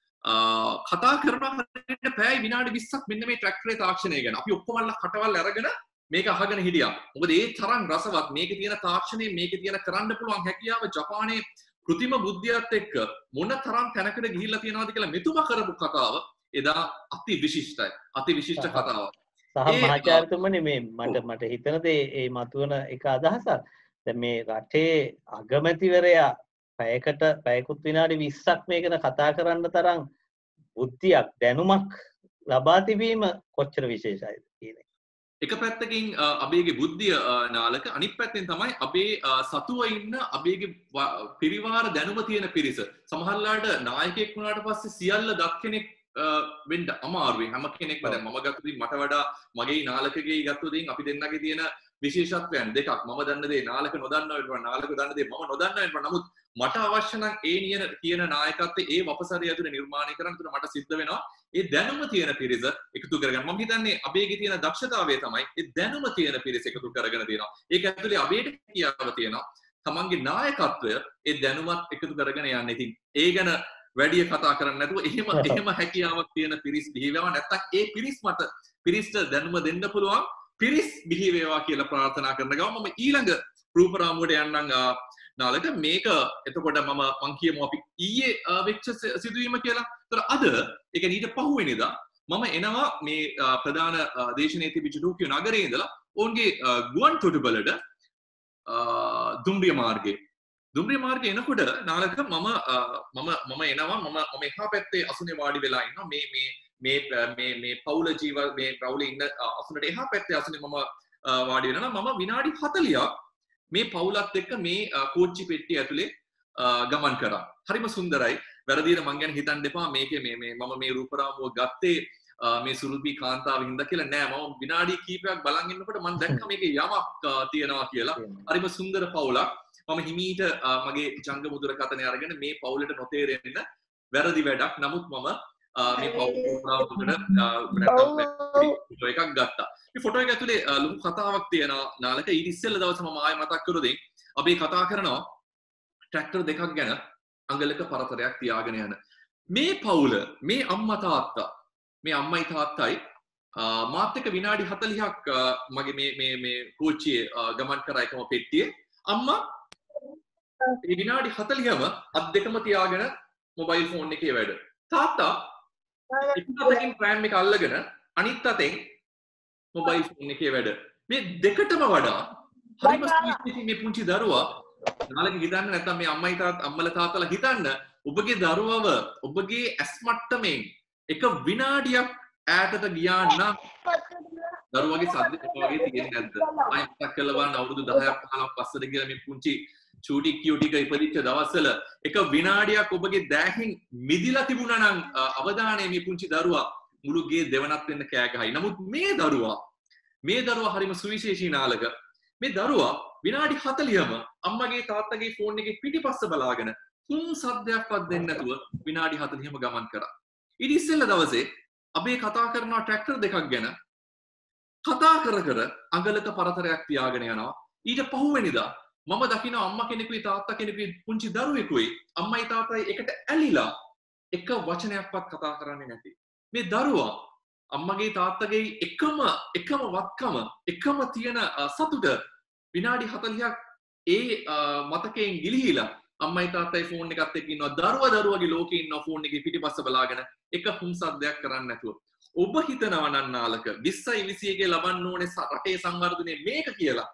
කතා කරනවා හරියට පැය විනාඩි විස්සක් මෙන්න මේ ට්‍රැක්ටරේ තාක්ෂණය ගැන. අපි ඔක්කොමලා කටවල් අරගෙන මේක අහගෙන හිටියා. මොකද ඒ තරම් රසවත් මේකේ තියෙන තාක්ෂණය මේකේ තියෙන කරන්න පුළුවන් හැකියාව ජපානයේ કૃතිම බුද්ධියත් එක්ක මොන තරම් තැනකට ගිහිල්ලා තියෙනවද කියලා මෙතුම කරපු කතාව එදා අති විශිෂ්ටයි. අති විශිෂ්ට කතාවක්. සහ මහාචාර්යතුමනි මේ මට මට හිතන දේ ඒ මතුවන එක අදහසක්. දැන් මේ රටේ අගමැතිවරයා පැයකට පැයකුත් විනාඩි විස්සක් මේක කතා කරන්න තරම් බුද්ධියක් දැනුමක් ලබා තිබීම කොච්චර විශේෂයිද කියන එක. එක පැත්තකින් අබේගේ බුද්ධිය නාලක අනිත් පැත්තෙන් තමයි අපේ සතුව ඉන්න අබේගේ පිරිවාර දැනුම තියෙන පිරිස. සමහරලාට නායකයෙක් වුණාට පස්සේ සියල්ල දත් කෙනෙක් වෙන්න අමාරුයි. හැම කෙනෙක්ම දැන් මම ගත්තොත් මට වඩා මගේ නාලකගේ ගත්තොත් අපි දෙන්නගේ තියෙන විශේෂත්වයන් දෙකක්. මම දන්න දේ නාලක නොදන්නවා වෙනවා. නාලක දන්න දේ මම නොදන්නවා වෙනවා. නමුත් මට අවශ්‍ය නම් ඒ නියන කියන නායකත්වයේ ඒ වපසරිය ඇතුලේ නිර්මාණය කරන්න තුන මට සිද්ධ වෙනවා. ඒ දැනුම තියෙන පිරිස එකතු කරගන්න. මම හිතන්නේ අබේගේ තියෙන දක්ෂතාවය තමයි ඒ දැනුම තියෙන පිරිස එකතු කරගෙන තියෙනවා. ඒක ඇතුලේ අබේට කියාව තියෙනවා. තමන්ගේ නායකත්වය ඒ දැනුමත් එකතු කරගෙන යන්න. ඉතින් ඒ ගැන වැඩි කතා කරන්නේ නැතුව එහෙම එහෙම හැකියාවක් තියෙන පිරිස් බිහි වෙනවා. නැත්තම් ඒ පිරිස් මත පිරිස්ට දැනුම දෙන්න පුළුවන් පිරිස් බිහි වේවා කියලා ප්‍රාර්ථනා කරන ගමන් මම ඊළඟ රූපරාමුවට යන්නම් නාලක මේක එතකොට මම මං කියමු අපි ඊයේ වෙච්ච සිදුවීම කියලා. ඒතර අද ඒ කියන්නේ ඊට පහුවෙනිදා මම එනවා මේ ප්‍රධාන දේශනයේ තිබිච්ච ටෝකියෝ නගරයේ ඉඳලා ඔවුන්ගේ ගුවන් තොටුපළට දුම්රිය මාර්ගයේ දුම්රිය මාර්ගයේ එනකොට නාලක මම මම මම එනවා මම මම එහා පැත්තේ අසුනේ වාඩි වෙලා ඉන්නවා මේ මේ මේ මේ මේ පවුල ජීව මේ පවුලේ ඉන්න අසුනට එහා පැත්තේ අසුනේ මම වාඩි වෙනවා. මම විනාඩි හතළියක් මේ පවුලත් එක්ක මේ කෝච්චි පෙට්ටිය ඇතුලේ ගමන් කරා. හරිම සුන්දරයි. වැරදියට මං ගැන හිතන්න එපා මේකේ මේ මේ මම මේ රූපරාමුව ගත්තේ මේ සුරුපී කාන්තාව හින්දා කියලා නෑ. මම විනාඩි කිහිපයක් බලන් ඉන්නකොට මම දැක්කා මේකේ යමක් තියෙනවා කියලා. හරිම සුන්දර පවුලක්. මම හිමීට මගේ ජංගම දුරකථනය අරගෙන මේ පවුලට නොතේරෙන්න වැරදි වැඩක්. නමුත් මම මේ පවුලට ෆොටෝ එකක් ගත්තා. මේ ෆොටෝ එක ඇතුලේ ලොකු කතාවක් තියෙනවා නාලක. ඊට ඉස්සෙල්ලා දවසේ මම ආයෙ මතක් කරොත් අපි කතා කරනවා ට්‍රැක්ටර් දෙකක් ගැන අඟලක පරතරයක් තියාගෙන යන මේ පවුල මේ අම්මා තාත්තා මේ අම්මයි තාත්තයි මාත් එක්ක විනාඩි හතළිහක් මගේ මේ මේ මේ කෝච්චියේ ගමන් කරා එකම පෙට්ටියේ. අම්මා ඒ විනාඩි හතළිහම අත් දෙකම තියාගෙන මොබයිල් ෆෝන් එකේ වැඩ. තාත්තා එක අතකින් ප්‍රෑම් එක අල්ලගෙන අනිත් අතෙන් මොබයිල් ෆෝන් එකේ වැඩ. මේ දෙකටම වඩා හරිම ස්පීඩ් මේ පුංචි දරුවා නාලක හිතන්න නැත්නම් මේ අම්මයි තාත්තා අම්මලා තාත්තලා හිතන්න ඔබගේ දරුවව ඔබගේ ඇස් මට්ටමින් එක විනාඩියක් ඈතට ගියා නම් දරුවගේ සද්ද වගේ තියෙන්නේ නැද්ද? ආයෙ මතක් කරලා බලන්න අවුරුදු දහයක් පහළොවක් පස්සට ගිහලා මේ පුංචි චූටි කියුටික ඉපදිච්ච දවස්වල එක විනාඩියක් ඔබගේ දෑහින් මිදිලා තිබුණා නම් අවධානය මේ පුංචි දරුවා මුළු ගේ දෙවනත් වෙන්න කෑ ගහයි. නමුත් මේ දරුවා මේ දරුවා හරිම සුවිශේෂී නාලක. මේ දරුවා විනාඩි හතළිහම අම්මගේ තාත්තගේ ෆෝන් එකේ පිටිපස්ස බලාගෙන තුන් සද්දයක්වත් දෙන්නේ නැතුව විනාඩි හතළිහම ගමන් කරා. ඊට ඉස්සෙල්ලා දවසේ අපි කතා කරනවා ට්‍රැක්ටර් දෙකක් ගැන. කතා කර කර අඟලක පරතරයක් තියාගෙන යනවා. ඊට පහුවෙනිදා මම දකිනවා අම්මා කෙනෙකුයි තාත්තා කෙනෙකුයි පුංචි දරුවෙකුයි අම්මයි තාත්තයි එකට ඇලිලා එක වචනයක්වත් කතා කරන්නේ නැති. මේ දරුවා අම්මගේ තාත්තගේ එකම එකම වත්කම එකම තියෙන සතුට විනාඩි හතළිහක් ඒ මතකයෙන් ගිලිහිලා අම්මයි තාත්තයි ෆෝන් එකත් එක්ක ඉන්නවා. දරුවා දරුවගේ ලෝකේ ඉන්නවා ෆෝන් එකේ පිටිපස්ස බලාගෙන එක හුම්සද්දයක් කරන්නේ නැතුව. ඔබ හිතනවා නම් නාලක විස්සයි විසි එකේ ලබන්න ඕනේ රටේ සංවර්ධනය මේක කියලා.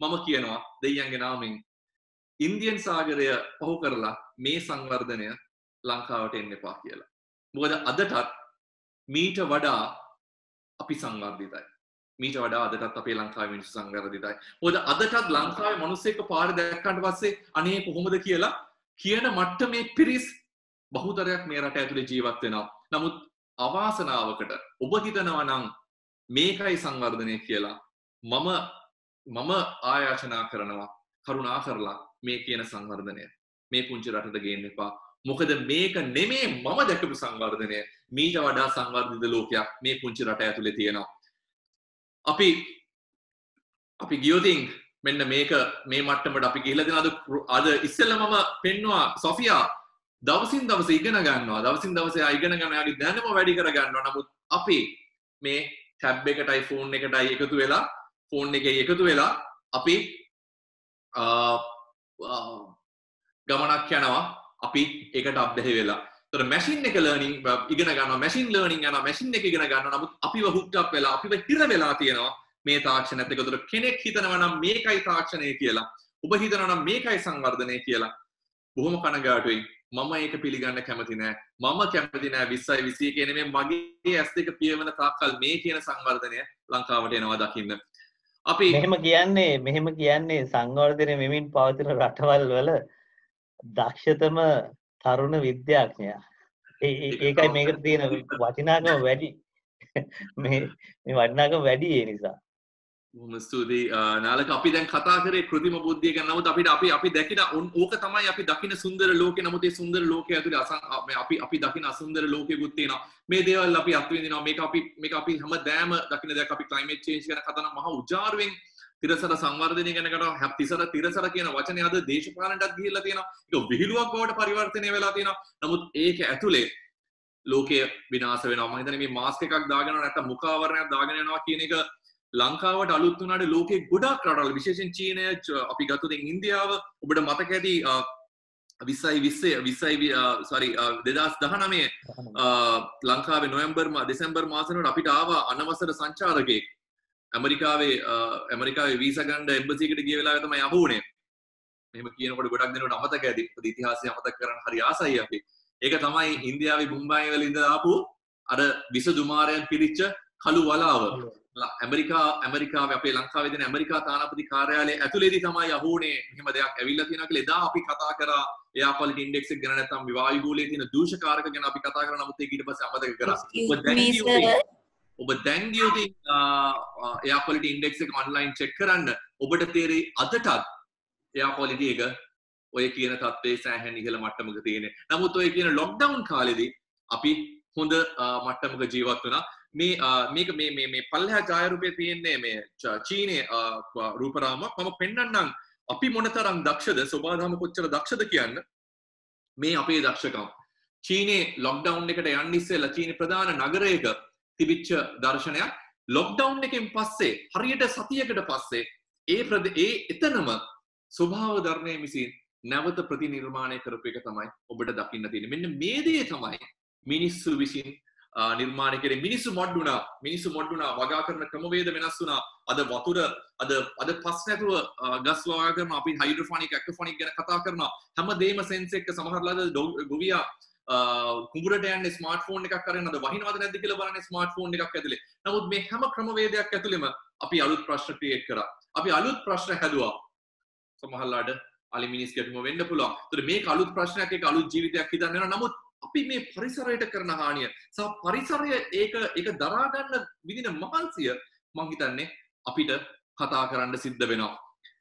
මම කියනවා දෙයියන්ගේ නාමයෙන් ඉන්දියන් සාගරය පහු කරලා මේ සංවර්ධනය ලංකාවට එන්න එපා කියලා. මොකද අදටත් මීට වඩා අපි සංවර්ධිතයි. මීට වඩා අදටත් අපේ ලංකාවේ මිනිස්සු සංවර්ධිතයි. මොකද අදටත් ලංකාවේ මිනිස්සෙක් පාරේ දැක්කන්ට පස්සේ අනේ කොහොමද කියලා කියන මට්ටමේ පිරිස් බහුතරයක් මේ රට ඇතුලේ ජීවත් වෙනවා. නමුත් අවාසනාවකට ඔබ හිතනවා නම් මේකයි සංවර්ධනය කියලා මම මම ආයාචනා කරනවා කරුණා කරලා මේ කියන සංවර්ධනය මේ පුංචි රටට ගේන්න එපා. මොකද මේක නෙමේ මම දැකපු සංවර්ධනය. මීට වඩා සංවර්ධිත ලෝකයක් මේ පුංචි රට ඇතුලේ තියෙනවා. අපි අපි ගියොතින් මෙන්න මේක මේ මට්ටමට අපි ගිහිල්ලා දෙන අද අද ඉස්සෙල්ලා මම පෙන්නවා සොෆියා දවසින් දවස ඉගෙන ගන්නවා. දවසින් දවස එයා ඉගෙන ගන්න යාගේ දැනුම වැඩි කර ගන්නවා. නමුත් අපි මේ ටැබ් එකටයි ෆෝන් එකටයි එකතු වෙලා ෆෝන් එකේ එකතු වෙලා අපි ගමනක් යනවා. අපි ඒකට අප්ඩේට් වෙලා. ඒතර මැෂින් එක ලර්නින් ඉගෙන ගන්නවා. මැෂින් ලර්නින් යනවා. මැෂින් එක ඉගෙන ගන්නවා. නමුත් අපිව හුක්ට් අප් වෙලා අපිව හිර වෙලා තියෙනවා මේ තාක්ෂණයත් එක්ක. ඒතර කෙනෙක් හිතනවා නම් මේකයි තාක්ෂණය කියලා. ඔබ හිතනවා නම් මේකයි සංවර්ධනය කියලා. බොහොම කනගාටුයි. මම ඒක පිළිගන්න කැමති නෑ. මම කැමති නෑ විස්සයි විසි කියන මේ මගේ ඇස් දෙක පියවන තාක්කල් මේ කියන සංවර්ධනය ලංකාවට එනවා දකින්න. අපි මෙහෙම කියන්නේ මෙහෙම කියන්නේ සංවර්ධනය මෙමින් පවතින රටවල් වල දක්ෂතම තරුණ විද්‍යාඥයා. ඒකයි මේකට තියෙන වටිනාකම වැඩි. මේ මේ වටිනාකම වැඩි ඒ නිසා. බොහොම ස්තුතියි නාලක. අපි දැන් කතා කරේ කෘතිම බුද්ධිය ගැන. නමුත් අපිට අපි අපි දැකින ඕක තමයි අපි දකින සුන්දර ලෝකේ. නමුත් ඒ සුන්දර ලෝකයේ ඇතුලේ අපි අපි දකින අසුන්දර ලෝකෙකුත් තියෙනවා. මේ දේවල් අපි අත්විඳිනවා. මේක අපි මේක අපි හැමදාම දකින දෙයක්. අපි ක්ලයිමේට් චේන්ජ් ගැන කතා කරන මහ උජාරුවෙන් තිරසර සංවර්ධනය ගැන කතා තිසර තිරසර කියන වචනේ අද දේශපාලනටත් ගිහිල්ලා තියෙනවා. ඒක විහිළුවක් බවට පරිවර්තනය වෙලා තියෙනවා. නමුත් ඒක ඇතුලේ ලෝකය විනාශ වෙනවා. මම හිතන්නේ මේ මාස්ක් එකක් දාගෙන නැත්නම් මුඛ ආවරණයක් දාගෙන යනවා කියන එක ලංකාවට අලුත් වුණාට ලෝකේ ගොඩක් රටවල් විශේෂයෙන් චීනය අපි ගත්තොත් ඉන්දියාව ඔබට මතක ඇති විස්සයි විස්සේ විස්සයි සෝරි දෙදාස් දහනවය ලංකාවේ නොවැම්බර් දෙසැම්බර් මාසෙකට අපිට ආවා අනවසර සංචාරකයෙක් ඇමරිකාවේ ඇමරිකාවේ වීසා ගන්න එම්බසි එකට ගිය වෙලාවේ තමයි අහු වුණේ. මෙහෙම කියනකොට ගොඩක් දෙනෙකුට අමතක ඇති. මොකද ඉතිහාසය අමතක කරන්න හරි ආසයි අපි. ඒක තමයි ඉන්දියාවේ මුම්බායි වල ඉඳලා ආපු අර විස දුමාරයන් පිරිච්ච කළු වලාව. ඇමරිකා ඇමරිකාවේ අපේ ලංකාවේ දෙන ඇමරිකා තානාපති කාර්යාලයේ ඇතුළේදී තමයි අහුනේ මෙහෙම දෙයක් ඇවිල්ලා තියෙනවා කියලා. එදා අපි කතා කරා එයා ක්වොලිටි ඉන්ඩෙක්ස් එක ගැන නැත්නම් වායු ගෝලයේ තියෙන දූෂකාරක ගැන අපි කතා කරා. නමුත් ඒක ඊට පස්සේ අමතක කරා. ඔබ දැන් ගියොත් ඔබ දැන් ගියොත් එයා ක්වොලිටි ඉන්ඩෙක්ස් එක ඔන්ලයින් චෙක් කරන්න ඔබට තේරෙයි අදටත් එයා ක්වොලිටි එක ඔය කියන තත්ත්වයේ සෑහෙන ඉහළ මට්ටමක තියෙන්නේ. නමුත් ඔය කියන ලොක්ඩවුන් කාලෙදී අපි හොඳ මට්ටමක ජීවත් වුණා. මේ මේක මේ මේ මේ පල්ලෙහා ඡායාරූපයේ තියෙන්නේ මේ චීනයේ රූපරාමයක්. මම පෙන්නන්නම් අපි මොනතරම් දක්ෂද සෝබාදාම කොච්චර දක්ෂද කියන්න. මේ අපේ දක්ෂකම්. චීනයේ ලොක්ඩවුන් එකට යන්න ඉස්සෙල්ලා චීන ප්‍රධාන නගරයක තිබිච්ච දර්ශනයක්. ලොක්ඩවුන් එකෙන් පස්සේ හරියට සතියකට පස්සේ ඒ ඒ එතනම ස්වභාව ධර්මයේ මිසින් නැවත ප්‍රතිනිර්මාණය කරපු එක තමයි ඔබට දකින්න තියෙන්නේ. මෙන්න මේ දේ තමයි මිනිස්සු විසින් නිර්මාණය කරේ. මිනිස්සු මොඩ් වුණා. මිනිස්සු මොඩ් වුණා. වගා කරන ක්‍රමවේද වෙනස් වුණා. අද වතුර අද අද පස් නැතුව ගස් වගා කරනවා. අපි හයිඩ්‍රොෆොනික් ඇක්වොෆොනික් ගැන කතා කරනවා. හැමදේම සෙන්ස් එක සමහරලාද ගොවියා කුඹුරට යන්නේ ස්මාර්ට්ෆෝන් එකක් අරගෙන අද වහිනවද නැද්ද කියලා බලන්නේ ස්මාර්ට්ෆෝන් එකක් ඇතුලේ. නමුත් මේ හැම ක්‍රමවේදයක් ඇතුලේම අපි අලුත් ප්‍රශ්න ක්‍රියේට් කරා. අපි අලුත් ප්‍රශ්න හැදුවා. සමහරලාට අලි මිනිස් ගැටුම වෙන්න පුළුවන්. ඒතර මේක අලුත් ප්‍රශ්නයක් ඒක අලුත් ජීවිතයක් හිතන්න වෙනවා. නමුත් අපි මේ පරිසරයට කරන හානිය සහ පරිසරය ඒක ඒක දරා ගන්න විදින මහන්සිය මම හිතන්නේ අපිට කතා කරන්න සිද්ධ වෙනවා.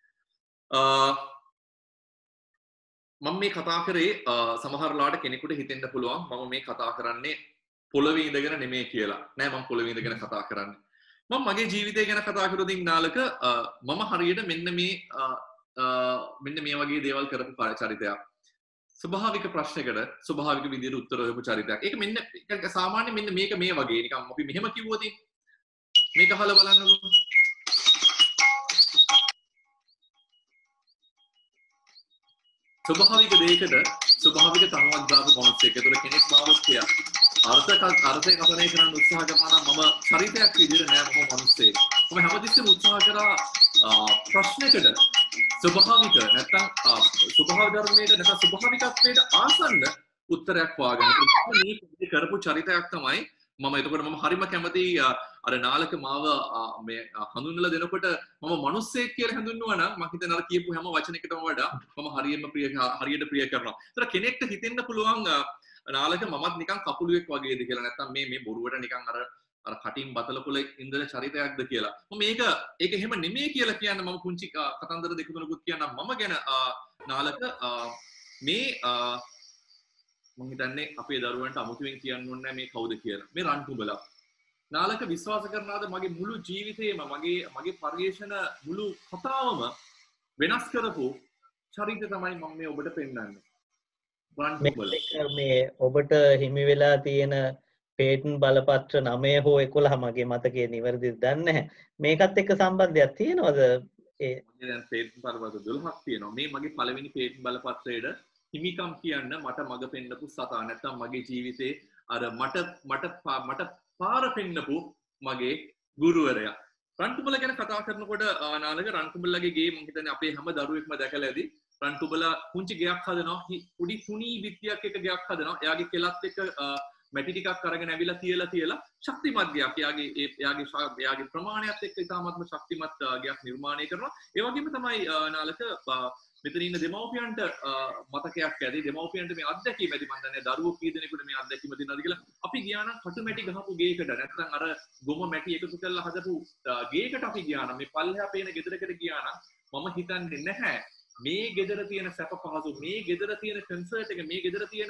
මම මේ කතා කරේ සමහරලාට කෙනෙකුට හිතෙන්න පුළුවන් මම මේ කතා කරන්නේ පොළවේ ඉඳගෙන නෙමෙයි කියලා. නෑ මම පොළවේ ඉඳගෙන කතා කරන්නේ. මම මගේ ජීවිතය ගැන කතා කරොත් ඉන්නාලක මම හරියට මෙන්න මේ මෙන්න මේ වගේ දේවල් කරපු චරිතයක්. ස්වභාවික ප්‍රශ්නයකට ස්වභාවික විදිහට උත්තර හොයපු චරිතයක්. ඒක මෙන්න සාමාන්‍ය මෙන්න මේක මේ වගේ නිකන් අපි මෙහෙම කිව්වොත් මේක අහලා බලන්නකෝ. ස්වභාවික දෙයකට ස්වභාවික තනුවක් දාපු මොහොතේක ඒතර කෙනෙක් මාවත් කියා. අර්ථ අර්ථය කපණය කරන්න උත්සාහ කරනවා නම් මම චරිතයක් විදිහට නෑ මම මිනිස්සෙක්. මම හැමතිස්සෙම උත්සාහ කරා ප්‍රශ්නයකට ස්වභාවික නැත්නම් ස්වභාව ධර්මයට නැත්නම් ස්වභාවිකත්වයට ආසන්න උත්තරයක් හොයාගන්න. මේ කරපු චරිතයක් තමයි මම එතකොට මම හරිම කැමති අර නාලක මාව මේ හඳුන්වලා දෙනකොට මම මිනිස්සෙක් කියලා හඳුන්වනවා නම් මම හිතන අර කියපු හැම වචනයකටම වඩා මම හරියම ප්‍රිය හරියට ප්‍රිය කරනවා. ඒතර කෙනෙක්ට හිතෙන්න පුළුවන් නාලක මමත් නිකන් කපුළුවෙක් වගේද කියලා නැත්නම් මේ මේ බොරුවට නිකන් අර අර කටින් බතලපොළ ඉඳලා චරිතයක්ද කියලා. මම මේක ඒක එහෙම නෙමෙයි කියලා කියන්න මම පුංචි කතන්දර දෙක තුනකුත් කියන්නම් මම ගැන නාලක මේ මම හිතන්නේ අපේ දරුවන්ට අමුතුවෙන් කියන්න ඕනේ මේ කවුද කියලා. මේ රන්කුඹලා. නාලක විශ්වාස කරනවාද මගේ මුළු ජීවිතේම මගේ මගේ පරිේශන මුළු කතාවම වෙනස් කරපු චරිතය තමයි මම මේ ඔබට පෙන්නන්නේ. රන්කුඹලා. මේ ඔබට හිමි වෙලා තියෙන පේටන් බලපත්‍ර නවය හෝ එකොළහ මගේ මතකයේ නිවැරදිද දන්නේ නැහැ. මේකත් එක්ක සම්බන්ධයක් තියෙනවද? ඒ මගේ දැන් පේටන් බලපත්‍ර දොළහක් තියෙනවා. මේ මගේ පළවෙනි පේටන් බලපත්‍රයේද හිමිකම් කියන්න මට මඟ පෙන්නපු සතා නැත්තම් මගේ ජීවිතේ අර මට මට මට පාර පෙන්නපු මගේ ගුරුවරයා. රන්කුඹලා ගැන කතා කරනකොට නාලක රන්කුඹලාගේ ගේ මම හිතන්නේ අපේ හැම දරුවෙක්ම දැකලා ඇති. රන්කුඹලා පුංචි ගෙයක් හදනවා. උඩි තුනී බිත්තියක් එක ගෙයක් හදනවා. එයාගේ කෙලත් එක මැටි ටිකක් අරගෙන ඇවිල්ලා තියලා තියලා ශක්තිමත් ගයක්. එයාගේ ඒ එයාගේ එයාගේ ප්‍රමාණයත් එක්ක ඉතාමත්ම ශක්තිමත් ගයක් නිර්මාණය කරනවා. ඒ වගේම තමයි නාලක මෙතන ඉන්න දෙමව්පියන්ට මතකයක් ඇති. දෙමව්පියන්ට මේ අත්දැකීම ඇති. මම දන්නේ දරුවෝ කී දෙනෙකුට මේ අත්දැකීම තියෙනවද කියලා. අපි ගියා නම් කටු මැටි ගහපු ගේකට නැත්නම් අර ගොම මැටි එකතු කරලා හදපු ගේකට අපි ගියා නම් මේ පල්ලෙහා පේන ගෙදරකට ගියා නම් මම හිතන්නේ නැහැ මේ ගෙදර තියෙන සැප පහසු මේ ගෙදර තියෙන කන්සර්ට් එක මේ ගෙදර තියෙන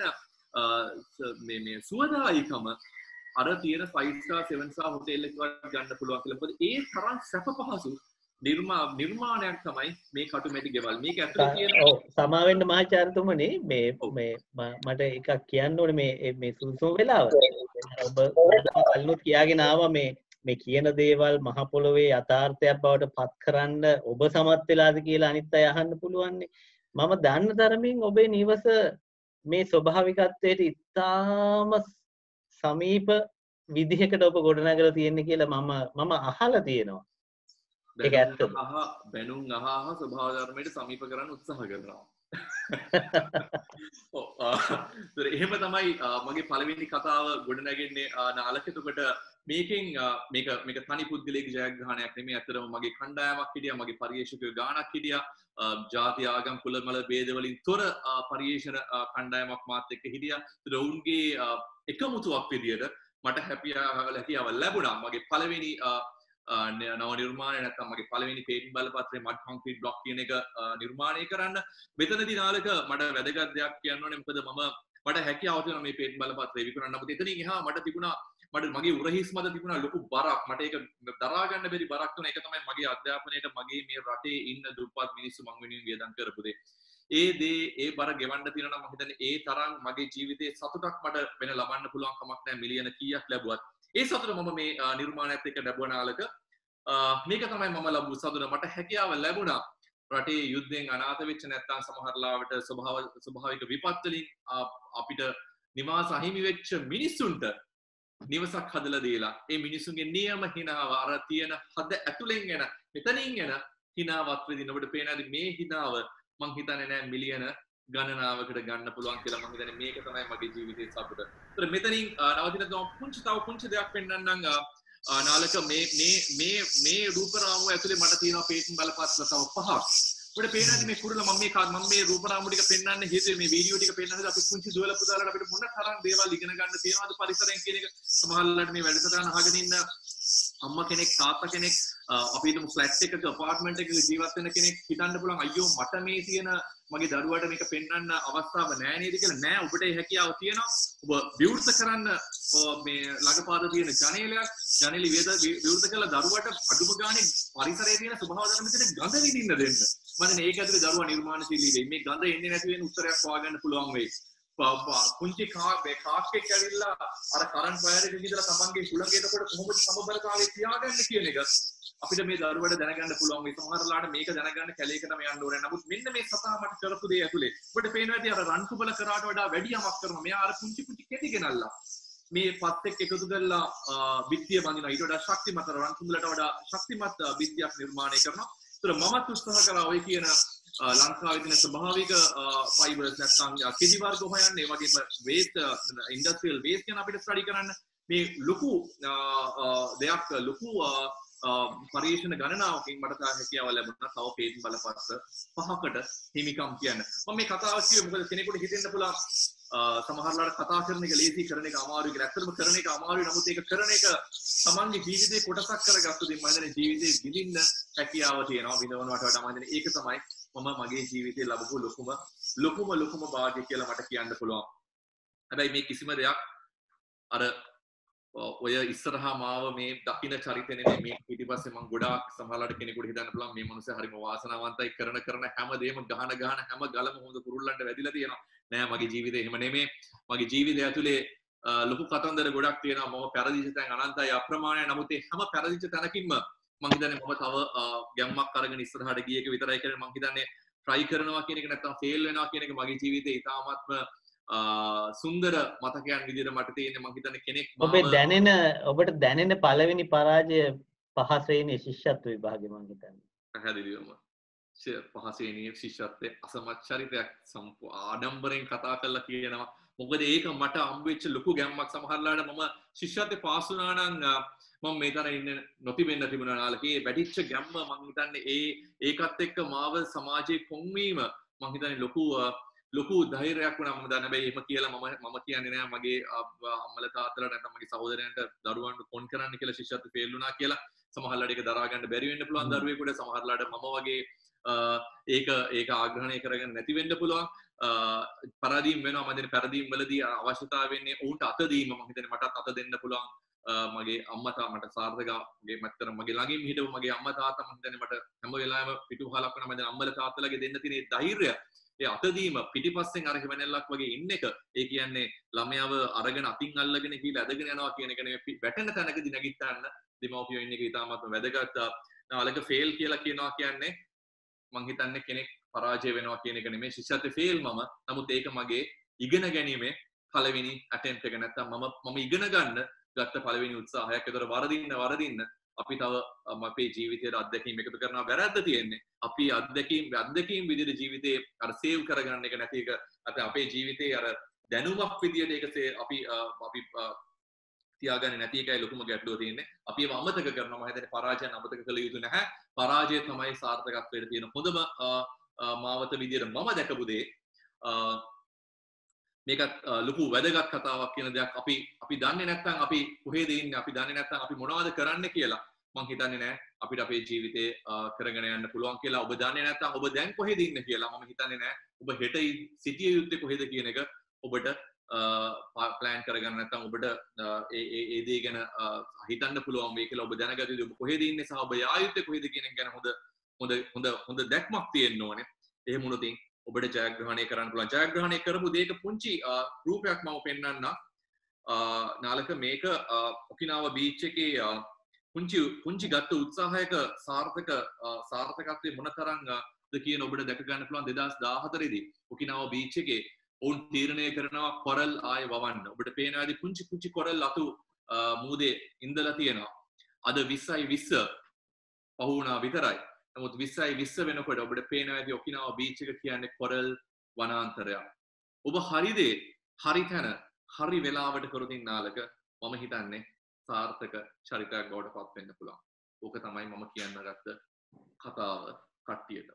මේ මේ සුවදායිකම අර තියෙන five star seven star hotel එකක් ගන්න පුළුවන් කියලා. මොකද ඒ තරම් සැප පහසු නිර්මා නිර්මාණයක් තමයි මේ කටුමැටි ගෙවල්. මේක ඇතුලේ තියෙන ඔව් සමාවෙන්න මහාචාර්යතුමනි මේ මේ මට එකක් කියන්න ඕනේ මේ මේ සුසුම වෙලාව. ඔබ කල්නොත් කියාගෙන ආවා මේ මේ කියන දේවල් මහ පොළොවේ යථාර්ථයක් බවට පත් කරන්න ඔබ සමත් වෙලාද කියලා අනිත් අය අහන්න පුළුවන්නේ. මම දන්න තරමින් ඔබේ නිවස මේ ස්වභාවිකත්වයට ඉතාම සමීප විදිහකට ඔබ ගොඩනගලා තියෙන්නේ කියලා මම මම අහලා තියෙනවා. ඒක ඇත්තද? අහ බැනුම් අහ අහ ස්වභාව ධර්මයට සමීප කරන්න උත්සාහ කරනවා. ඔව් එහෙම තමයි මගේ පළවෙනි කතාව ගොඩනගන්නේ නාලක. එතකොට මේකෙන් මේක මේක තනි පුද්ගලයෙක් ජයග්‍රහණයක් නෙමෙයි. ඇත්තටම මගේ කණ්ඩායමක් හිටියා. මගේ පරිේශකයෝ ගානක් හිටියා. ජාති ආගම් කුල මල ભેද වලින් තොර පරිේශන කණ්ඩායමක් මාත් එක්ක හිටියා. ඒත් ඔවුන්ගේ එකමුතුවක් විදියට මට හැකියාව ලැබුණා. මගේ පළවෙනි නව නිර්මාණය නැත්නම් මගේ පළවෙනි පේටන් බලපත්‍රයේ මඩ් කොන්ක්‍රීට් බ්ලොක් කියන එක නිර්මාණය කරන්න. මෙතනදී නාලක මට වැදගත් දෙයක් කියන්න ඕනේ. මොකද මම මට හැකියාව තියෙනවා මේ පේටන් බලපත්‍රය විකුණන්න. නමුත් එතනින් එහා මට තිබුණා මට මගේ උරහිස් මත තිබුණා ලොකු බරක්. මට ඒක දරා ගන්න බැරි බරක් තුන. ඒක තමයි මගේ අධ්‍යාපනයේට මගේ මේ රටේ ඉන්න දුප්පත් මිනිස්සු මං වෙනුවෙන් වියදම් කරපු දේ. ඒ දේ ඒ බර ගෙවන්න තියෙනවා නම් මම හිතන්නේ ඒ තරම් මගේ ජීවිතේ සතුටක් මට වෙන ලබන්න පුළුවන් කමක් නැහැ. මිලියන කීයක් ලැබුවත් ඒ සතුට මම මේ නිර්මාණයත් එක්ක ලැබුණාලක මේක තමයි මම ලැබු සතුට. මට හැකියාව ලැබුණා රටේ යුද්ධයෙන් අනාථ වෙච්ච නැත්නම් සමහර ලාවට ස්වභාව ස්වභාවික විපත් වලින් අපිට නිවාස අහිමි වෙච්ච මිනිස්සුන්ට නිවසක් හදලා දීලා ඒ මිනිස්සුන්ගේ නියම හිනාව අර තියෙන හද ඇතුලෙන් එන මෙතනින් එන හිනාවත් විදින ඔබට පේනවාද මේ හිනාව මං හිතන්නේ නෑ මිලියන ගණනාවකට ගන්න පුළුවන් කියලා. මං හිතන්නේ මේක තමයි මගේ ජීවිතයේ සතුට. ඒතර මෙතනින් නවතින තව පුංචි තව පුංචි දෙයක් පෙන්නන්නම් නාලක මේ මේ මේ මේ රූපරාමුව ඇතුලේ මට තියෙනවා පේටන් බලපත්‍ර තව පහක්. ඔබට පේනවාද මේ කුරුල්ල මම මේ මම මේ රූපරාමුව ටික පෙන්නන්න හේතුව මේ වීඩියෝ ටික පෙන්නන්නද අපි පුංචි දුවල පුතාලට අපිට මොන තරම් දේවල් ඉගෙන ගන්න තියෙනවද පරිසරයෙන් කියන එක. සමහරවිට මේ වැඩසටහන අහගෙන ඉන්න අම්මා කෙනෙක් තාත්තා කෙනෙක් අපි හිතමු ෆ්ලැට් එකක අපාර්ට්මන්ට් එකක ජීවත් වෙන කෙනෙක් හිතන්න පුළුවන් අයියෝ මට මේ තියෙන මගේ දරුවාට මේක පෙන්වන්න අවස්ථාව නැහැ නේද කියලා. නෑ ඔබට ඒ හැකියාව තියෙනවා. ඔබ විවෘත කරන්න මේ ළඟපාත තියෙන ජනේලයක් ජනේලි වේද විවෘත කළ දරුවාට අඩුම ගානේ පරිසරයේ තියෙන ස්වභාව ධර්ම විදිහට ගඳ විඳින්න දෙන්න. මම දැන් ඒක ඇතුලේ දරුවා නිර්මාණශීලී වෙයි. මේ ගඳ එන්නේ නැති වෙන උත්තරයක් හොයාගන්න පුළුවන් වෙයි. පුංචි කා මේ කාක්කෙක් ඇවිල්ලා අර කරන්ට් වයර් එක විදිහට තමන්ගේ කුලඟේට කොට කොහොමද සමබරතාවය තියාගන්න කියන එක අපිට මේ දරුවට දැනගන්න පුළුවන්. මේ සමහරලාට මේක දැනගන්න කැලේකටම යන්න ඕනේ. නමුත් මෙන්න මේ සතා මට කරපු දේ ඇතුලේ ඔබට පේනවා ඇති අර රන්කුබල කරාට වඩා වැඩි යමක් කරනවා. මෙයා අර පුංචි පුංචි කෙටි ගෙනල්ලා මේ පත් එක්ක එකතු කරලා බිත්තිය බඳිනවා. ඊට වඩා ශක්තිමත් රන්කුබලට වඩා ශක්තිමත් බිත්තියක් නිර්මාණය කරනවා. ඒතර මමත් උත්සාහ කරා ඔය කියන ලංකාවේ තියෙන ස්වභාවික ෆයිබර්ස් නැත්නම් කිසි වර්ග හොයන්න ඒ වගේම වේස්ට් ඉන්ඩස්ට්‍රියල් වේස්ට් ගැන අපිට ස්ටඩි කරන්න මේ ලොකු දෙයක් ලොකු පරීක්ෂණ ගණනාවකින් මට හැකියාව ලැබුණා තව පේටන් බලපත්‍ර පහකට හිමිකම් කියන්න. මම මේ කතාව කිව්වේ මොකද කෙනෙකුට හිතෙන්න පුළුවන් සමහරවල්ලාට කතා කරන එක ලේසි කරන එක අමාරුයි කියලා. ඇත්තටම කරන එක අමාරුයි. නමුත් ඒක කරන එක තමන්ගේ ජීවිතේ කොටසක් කරගත්තොත් මම හිතන්නේ ජීවිතේ විඳින්න හැකියාව තියෙනවා. විඳවනවට වඩා මම හිතන්නේ ඒක තමයි මම මගේ ජීවිතේ ලැබපු ලොකුම ලොකුම ලොකුම භාග්‍ය කියලා මට කියන්න පුළුවන්. හැබැයි මේ කිසිම දෙයක් අර ඔය ඉස්සරහා මාව මේ දකින්න චරිතේ නෙමෙයි මේ පිටිපස්සේ මම ගොඩාක් සමහරවිට කෙනෙකුට හිතන්න පුළුවන් මේ මනුස්සයා හරිම වාසනාවන්තයි කරන කරන හැම දෙයක්ම ගහන ගහන හැම ගලම හොඳ කුරුල්ලන්ට වැදිලා තියෙනවා නෑ මගේ ජීවිතේ එහෙම නෙමෙයි මගේ ජීවිතය ඇතුලේ ලොකු කතන්දර ගොඩක් තියෙනවා මම පෙරදිච්ච තැන් අනන්තයි අප්‍රමාණයි නමුත් ඒ හැම පෙරදිච්ච තැනකින්ම මම හිතන්නේ මම තව ගැම්මක් අරගෙන ඉස්සරහට ගිය එක විතරයි කියන්නේ මම හිතන්නේ try කරනවා කියන එක නැත්තම් fail වෙනවා කියන එක මගේ ජීවිතේ ඉතාමත්ම සුන්දර මතකයන් විදිහට මට තියෙන්නේ මම හිතන්නේ කෙනෙක් ඔබේ දැනෙන ඔබට දැනෙන පළවෙනි පරාජය පහසේනේ ශිෂ්‍යත්ව විභාගේ මම හිතන්නේ පැහැදිලිවම පහසේනේ ශිෂ්‍යත්වයේ අසමත් චරිතයක් සම්පූර්ණ ආඩම්බරෙන් කතා කරලා කියනවා මොකද ඒක මට හම්බෙච්ච ලොකු ගැම්මක් සමහරලාට මම ශිෂ්‍යත්වයේ පාස් වුණා නම් මම මේ තරම් ඉන්න නොතිබෙන්න තිබුණා නාලකේ වැටිච්ච ගැම්ම මම හිතන්නේ ඒ ඒකත් එක්ක මාව සමාජයේ කොන්වීම මම හිතන්නේ ලොකු ලොකු ධෛර්යයක් වුණා මම දන්නේ හැබැයි එහෙම කියලා මම මම කියන්නේ නෑ මගේ අම්මලා තාත්තලා නැත්නම් මගේ සහෝදරයන්ට දරුවන්ට කොන් කරන්න කියලා ශිෂ්‍යත්ව ෆේල් වුණා කියලා සමහරලාට ඒක දරා ගන්න බැරි වෙන්න පුළුවන් දරුවෙකුට සමහරලාට මම වගේ ඒක ඒක ආග්‍රහණය කරගෙන නැති වෙන්න පුළුවන් පරාදීම් වෙනවා මම දැන් පරාදීම් වලදී අවශ්‍යතාව වෙන්නේ උන්ට අත දීම මම හිතන්නේ මටත් අත දෙන්න පුළුවන් මගේ අම්මා තා මට සාර්ථක මගේ මත්තර මගේ ළඟින් හිටපු මගේ අම්මා තාත්තා මම හිතන්නේ මට හැම වෙලාවෙම පිටුහලක් වෙනවා මම දැන් අම්මලා තාත්තලාගේ දෙන්න තියෙන ධෛර්යය ඒ අතදීම පිටිපස්සෙන් අර හිමනැල්ලක් වගේ ඉන්න එක ඒ කියන්නේ ළමයාව අරගෙන අතින් අල්ලගෙන ගිහලා ඇදගෙන යනවා කියන එක නෙමෙයි වැටෙන තැනකදී නැගිට්ටන්න දෙමව්පියෝ ඉන්න එක ඉතාමත්ම වැදගත් නාලක ෆේල් කියලා කියනවා කියන්නේ මං හිතන්නේ කෙනෙක් පරාජය වෙනවා කියන එක නෙමෙයි ශිෂ්‍යත්වයේ ෆේල් මම නමුත් ඒක මගේ ඉගෙන ගැනීමේ පළවෙනි attempt එක නැත්තම් මම මම ඉගෙන ගන්න ගත්ත පළවෙනි උත්සාහයක් ඒතර වරදින්න වරදින්න අපි තව අපේ ජීවිතයේ අත්දැකීම් එකතු කරනවා වැරද්ද තියෙන්නේ අපි අත්දැකීම් අත්දැකීම් විදිහට ජීවිතේ අර සේව් කරගන්න එක නැති එක අත අපේ ජීවිතේ අර දැනුමක් විදිහට ඒක අපි අපි තියාගන්නේ නැති එකයි ලොකුම ගැටලුව තියෙන්නේ අපි ඒව අමතක කරනවා මම හිතන්නේ පරාජයන් අමතක කළ යුතු නැහැ පරාජය තමයි සාර්ථකත්වයට තියෙන හොඳම මාවත විදිහට මම දැකපු දේ මේකත් ලොකු වැදගත් කතාවක් කියන දෙයක් අපි අපි දන්නේ නැත්නම් අපි කොහෙද ඉන්නේ අපි දන්නේ නැත්නම් අපි මොනවද කරන්න කියලා මං හිතන්නේ නැහැ අපිට අපේ ජීවිතේ කරගෙන යන්න පුළුවන් කියලා ඔබ දන්නේ නැත්නම් ඔබ දැන් කොහෙද ඉන්නේ කියලා මම හිතන්නේ නැහැ ඔබ හෙට සිටිය යුත්තේ කොහෙද කියන එක ඔබට ප්ලෑන් කරගන්න නැත්නම් ඔබට ඒ ඒ ඒ දේ ගැන හිතන්න පුළුවන් වෙයි කියලා ඔබ දැනගත යුතුයි ඔබ කොහෙද ඉන්නේ සහ ඔබ යා යුත්තේ කොහෙද කියන එක ගැන හොඳ හොඳ හොඳ හොඳ දැක්මක් තියෙන්න ඕනේ එහෙම වුණොත් ඔබට ජයග්‍රහණය කරන්න පුළුවන් ජයග්‍රහණය කරපු දෙයක පුංචි රූපයක් මම පෙන්වන්නම් නාලක මේක ඔකිනාවා බීච් එකේ පුංචි පුංචි ගත්ත උත්සාහයක සාර්ථක සාර්ථකත්වයේ මොනතරම්ද කියන ඔබට දැක ගන්න පුළුවන් දෙදාස් දාහතර දී ඔකිනාවා බීච් එකේ ඔවුන් තීරණය කරනවා කොරල් ආය වවන්න ඔබට පේනවා ඇති පුංචි පුංචි කොරල් අතු මූදේ ඉඳලා තියෙනවා අද විස්සයි විස්ස පහ වුණා විතරයි නමුත් විස්සයි විස්ස වෙනකොට ඔබට පේනවා ඇති ඔකිනාවා බීච් එක කියන්නේ කොරල් වනාන්තරයක් ඔබ හරි දේ හරි තැන හරි වෙලාවට කරොතින් නාලක මම හිතන්නේ සාර්ථක චරිතයක් බවට පත් වෙන්න පුළුවන්. ඕක තමයි මම කියන්න ගත්ත කතාව කට්ටියට.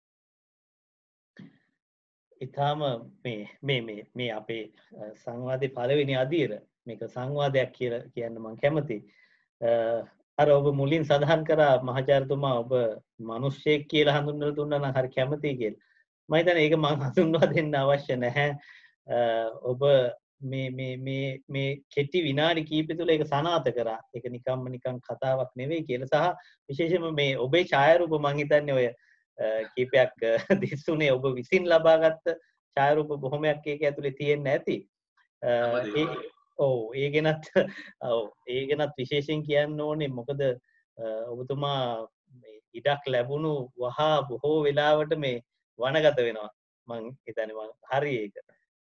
ඊටාම මේ මේ මේ මේ අපේ සංවාදේ පළවෙනි අදියර මේක සංවාදයක් කියලා කියන්න මම කැමතියි. අර ඔබ මුලින් සඳහන් කරා මහාචාර්යතුමා ඔබ මිනිස්සෙක් කියලා හඳුන්වලා දුන්නා නම් හරි කැමතියි කියලා. මම හිතන්නේ ඒක මම හඳුන්වා දෙන්න අවශ්‍ය නැහැ. ඔබ මේ මේ මේ මේ කෙටි විනාඩි කිහිපය තුළ ඒක සනාථ කරා. ඒක නිකම්ම නිකම් කතාවක් නෙවෙයි කියලා සහ විශේෂයෙන්ම මේ ඔබේ ඡායාරූප මම හිතන්නේ ඔය කීපයක් දිස්සුනේ ඔබ විසින් ලබාගත් ඡායාරූප බොහොමයක් ඒක ඇතුලේ තියෙන්න ඇති. ඒ ඔව් ඒ ගැනත් ඔව් ඒ ගැනත් විශේෂයෙන් කියන්න ඕනේ මොකද ඔබතුමා මේ ඉඩක් ලැබුණු වහා බොහෝ වෙලාවට මේ වනගත වෙනවා. මං හිතන්නේ මං හරි ඒක.